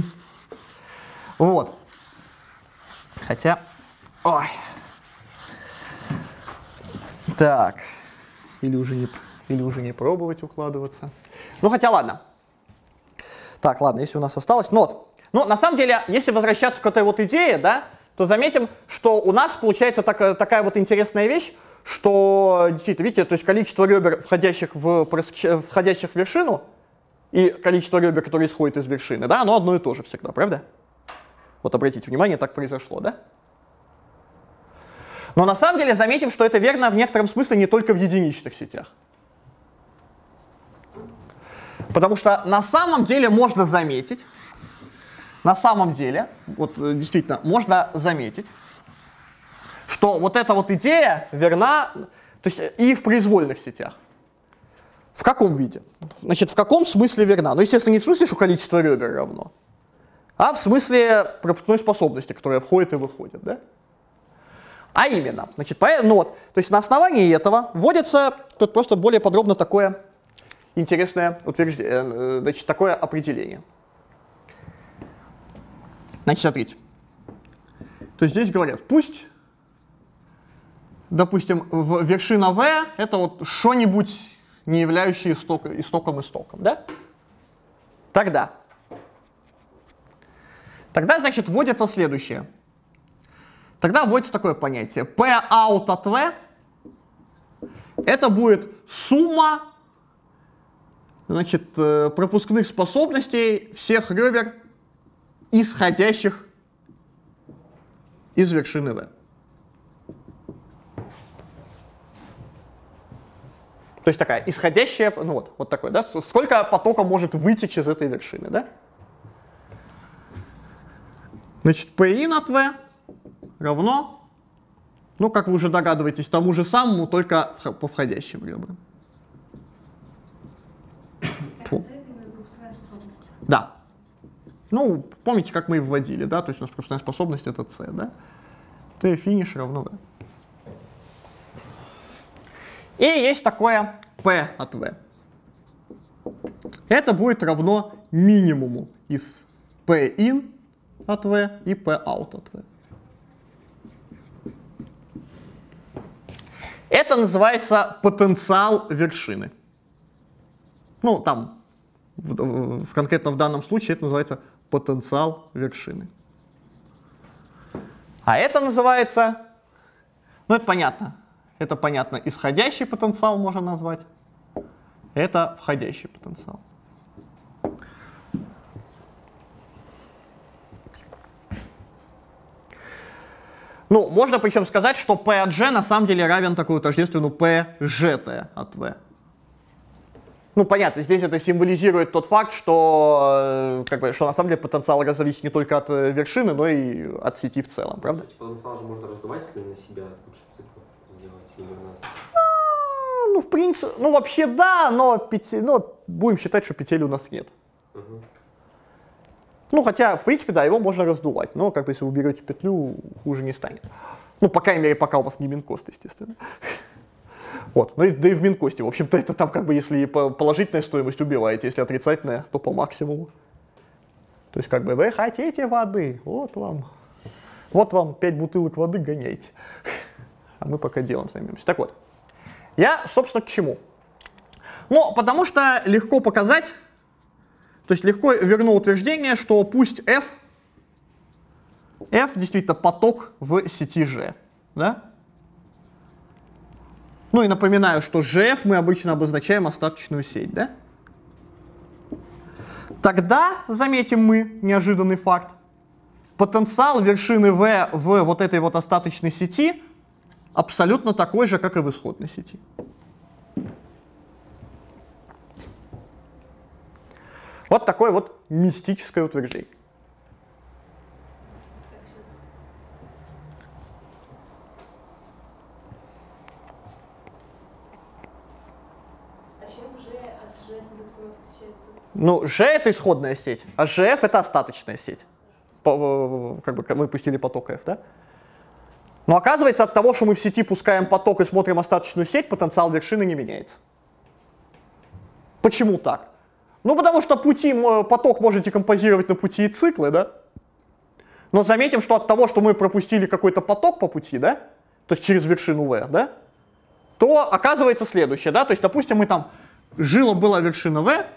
Вот. Хотя... Ой. Так. Или уже не пробовать укладываться. Ну, хотя ладно. Так, ладно, если у нас осталось... Ну, вот. Ну, на самом деле, если возвращаться к этой вот идее, да, то заметим, что у нас получается такая вот интересная вещь, что, действительно, видите, то есть количество ребер, входящих в вершину, и количество ребер, которые исходят из вершины, да, оно одно и то же всегда, правда? Вот обратите внимание, так произошло, да? Но на самом деле заметим, что это верно в некотором смысле не только в единичных сетях. Потому что на самом деле можно заметить, вот действительно, можно заметить, что вот эта вот идея верна, то есть и в произвольных сетях. В каком виде? Значит, в каком смысле верна? Ну, естественно, не в смысле, что количество ребер равно, а в смысле пропускной способности, которая входит и выходит, да? А именно, значит, ну вот, то есть на основании этого вводится тут просто более подробно такое интересное утверждение, значит, такое определение. Значит, смотрите. То есть здесь говорят, пусть, допустим, вершина V это вот что-нибудь, не являющее истоком, да? Тогда, значит, вводится следующее. Тогда вводится такое понятие. P-out от V это будет сумма, значит, пропускных способностей всех ребер, исходящих из вершины V. То есть такая исходящая, ну вот такой, да, сколько потока может вытечь из этой вершины, да? Значит, P-in от V равно, ну, как вы уже догадываетесь, тому же самому, только по входящим ребрам. Да. Ну, помните, как мы и вводили, да, то есть у нас пропускная способность это C, да? T финиш равно V. И есть такое P от V. Это будет равно минимуму из P-in от V и P-out от V. Это называется потенциал вершины. Ну, там, конкретно в данном случае это называется потенциал вершины. А это называется, ну это понятно, исходящий потенциал можно назвать, это входящий потенциал. Ну, можно причем сказать, что P от G на самом деле равен такому тождественному PGT от V. Ну, понятно, здесь это символизирует тот факт, что, что на самом деле потенциал зависит не только от вершины, но и от сети в целом, правда? Потенциал же можно раздувать, если на себя лучше циклов сделать, или у нас... Ну, в принципе, ну, вообще да, но будем считать, что петель у нас нет. Ну, хотя, в принципе, да, его можно раздувать, но, как бы, если вы берете петлю, хуже не станет. Ну, по крайней мере, пока у вас не минкост, естественно. Вот, ну и, да и в минкосте, в общем-то, это там, как бы, если положительная стоимость убиваете, если отрицательная, то по максимуму. То есть, как бы, вы хотите воды, вот вам 5 бутылок воды, гоняйте. А мы пока делом займемся. Так вот, я, собственно, к чему? Ну, потому что легко показать, то есть легко верну утверждение, что пусть F действительно поток в сети G, да? Ну и напоминаю, что GF мы обычно обозначаем остаточную сеть, да? Тогда, заметим мы, неожиданный факт, потенциал вершины V в вот этой вот остаточной сети абсолютно такой же, как и в исходной сети. Вот такое вот мистическое утверждение. Ну, G это исходная сеть, а GF это остаточная сеть. Как бы мы пустили поток F, да? Но оказывается, от того, что мы в сети пускаем поток и смотрим остаточную сеть, потенциал вершины не меняется. Почему так? Ну, потому что поток можете композировать на пути и циклы, да? Но заметим, что от того, что мы пропустили какой-то поток по пути, да? То есть через вершину V, да? То оказывается следующее, да? То есть, допустим, мы там была вершина V,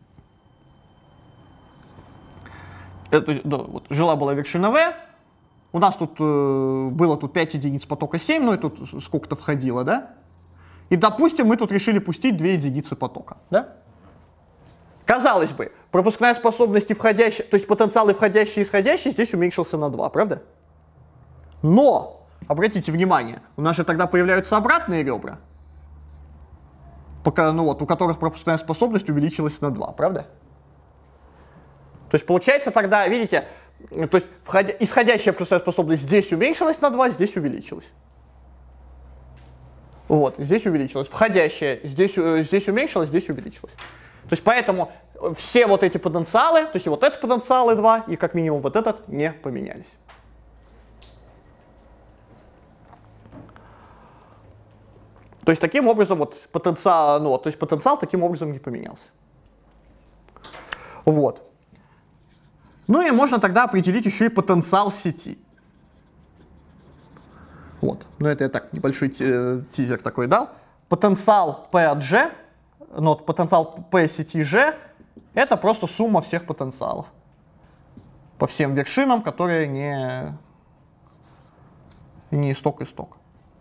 жила-была вершина V, у нас тут было 5 единиц потока 7, ну и тут сколько-то входило, да? И, допустим, мы тут решили пустить 2 единицы потока, да? Казалось бы, пропускная способность и входящая, то есть потенциалы входящие и исходящие здесь уменьшился на 2, правда? Но, обратите внимание, у нас же тогда появляются обратные ребра, пока, ну вот, у которых пропускная способность увеличилась на 2, правда? То есть получается тогда, видите, то есть исходящая пропускная способность здесь уменьшилась на 2, здесь увеличилась. Вот, здесь увеличилась. Входящая здесь уменьшилась, здесь увеличилась. То есть поэтому все вот эти потенциалы, то есть и вот этот потенциалы 2, и как минимум вот этот не поменялись. То есть таким образом вот потенциал, ну, то есть потенциал таким образом не поменялся. Вот. Ну и можно тогда определить еще и потенциал сети. Вот. Ну это я так, небольшой тизер такой дал. Потенциал P от G, ну, вот потенциал P сети G, это просто сумма всех потенциалов по всем вершинам, которые не исток-исток.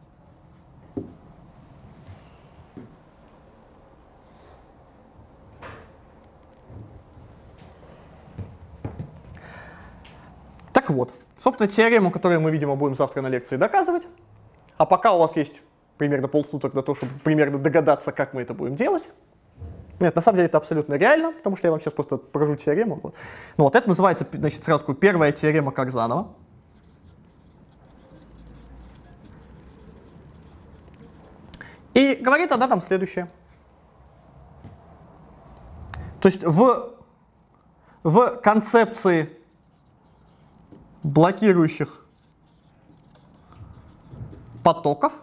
Так вот, собственно, теорему, которую мы, видимо, будем завтра на лекции доказывать. А пока у вас есть примерно полсуток на то, чтобы примерно догадаться, как мы это будем делать. Нет, на самом деле это абсолютно реально, потому что я вам сейчас просто покажу теорему. Вот. Ну вот это называется, значит, сразу скажу, первая теорема Карзанова. И говорит она там следующее. То есть в концепции блокирующих потоков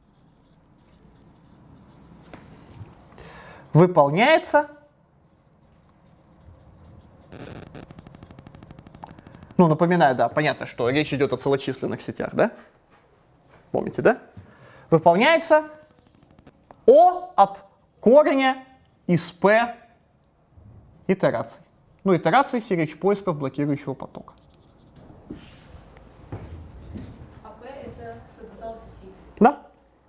выполняется, ну, напоминаю, да, понятно, что речь идет о целочисленных сетях, да? Помните, да? Выполняется О от кореня из P итераций. Ну, итерации — речь поисков блокирующего потока. А P — это потенциал сети. Да.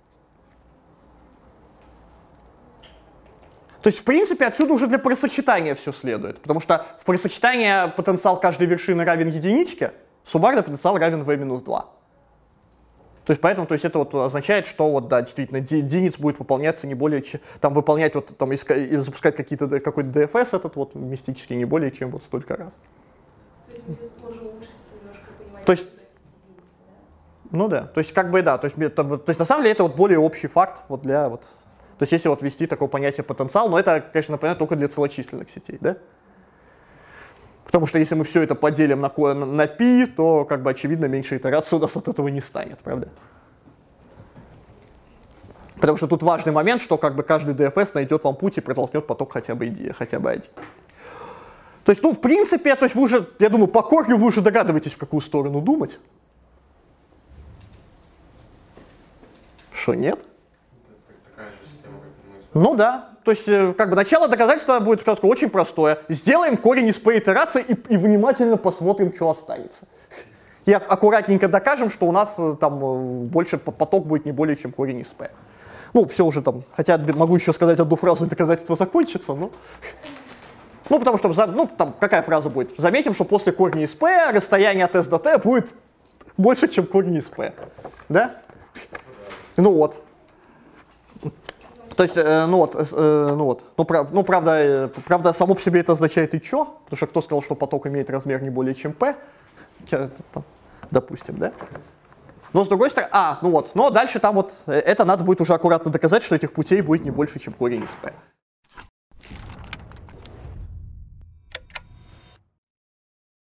То есть, в принципе, отсюда уже для просочетания все следует. Потому что в просочетании потенциал каждой вершины равен единичке, суммарный потенциал равен v-2. То есть, поэтому, то есть, это вот означает, что вот, да, действительно, единиц будет выполняться не более чем, там, выполнять, вот, там, или запускать какой-то DFS этот вот мистический не более чем вот столько раз. То есть мы можем улучшить немножко понимание, то есть, единицы, да? Ну да, то есть, как бы, да, то есть, на самом деле, это вот более общий факт вот для вот, то есть, если вот ввести такое понятие потенциал, но это, конечно, понятно только для целочисленных сетей, да? Потому что если мы все это поделим на π, то, как бы, очевидно, меньше итераций у нас от этого не станет, правда? Потому что тут важный момент, что, как бы, каждый DFS найдет вам путь и протолкнет поток хотя бы один. То есть, ну, в принципе, то есть вы уже, я думаю, по корню вы уже догадываетесь, в какую сторону думать. Что, нет? Такая же система, как мы используем. Ну да. То есть, как бы, начало доказательства будет очень простое. Сделаем корень из p итераций и внимательно посмотрим, что останется. И аккуратненько докажем, что у нас там больше поток будет не более, чем корень из p. Ну, все уже там, хотя могу еще сказать одну фразу, и доказательство закончится, но... Ну, потому что, ну, там, какая фраза будет? Заметим, что после корня из p расстояние от s до t будет больше, чем корень из p. Да? Ну вот. То есть, правда, само по себе это означает и чё? Потому что кто сказал, что поток имеет размер не более, чем p? Допустим, да? Но с другой стороны, но дальше там вот, это надо будет уже аккуратно доказать, что этих путей будет не больше, чем корень из p.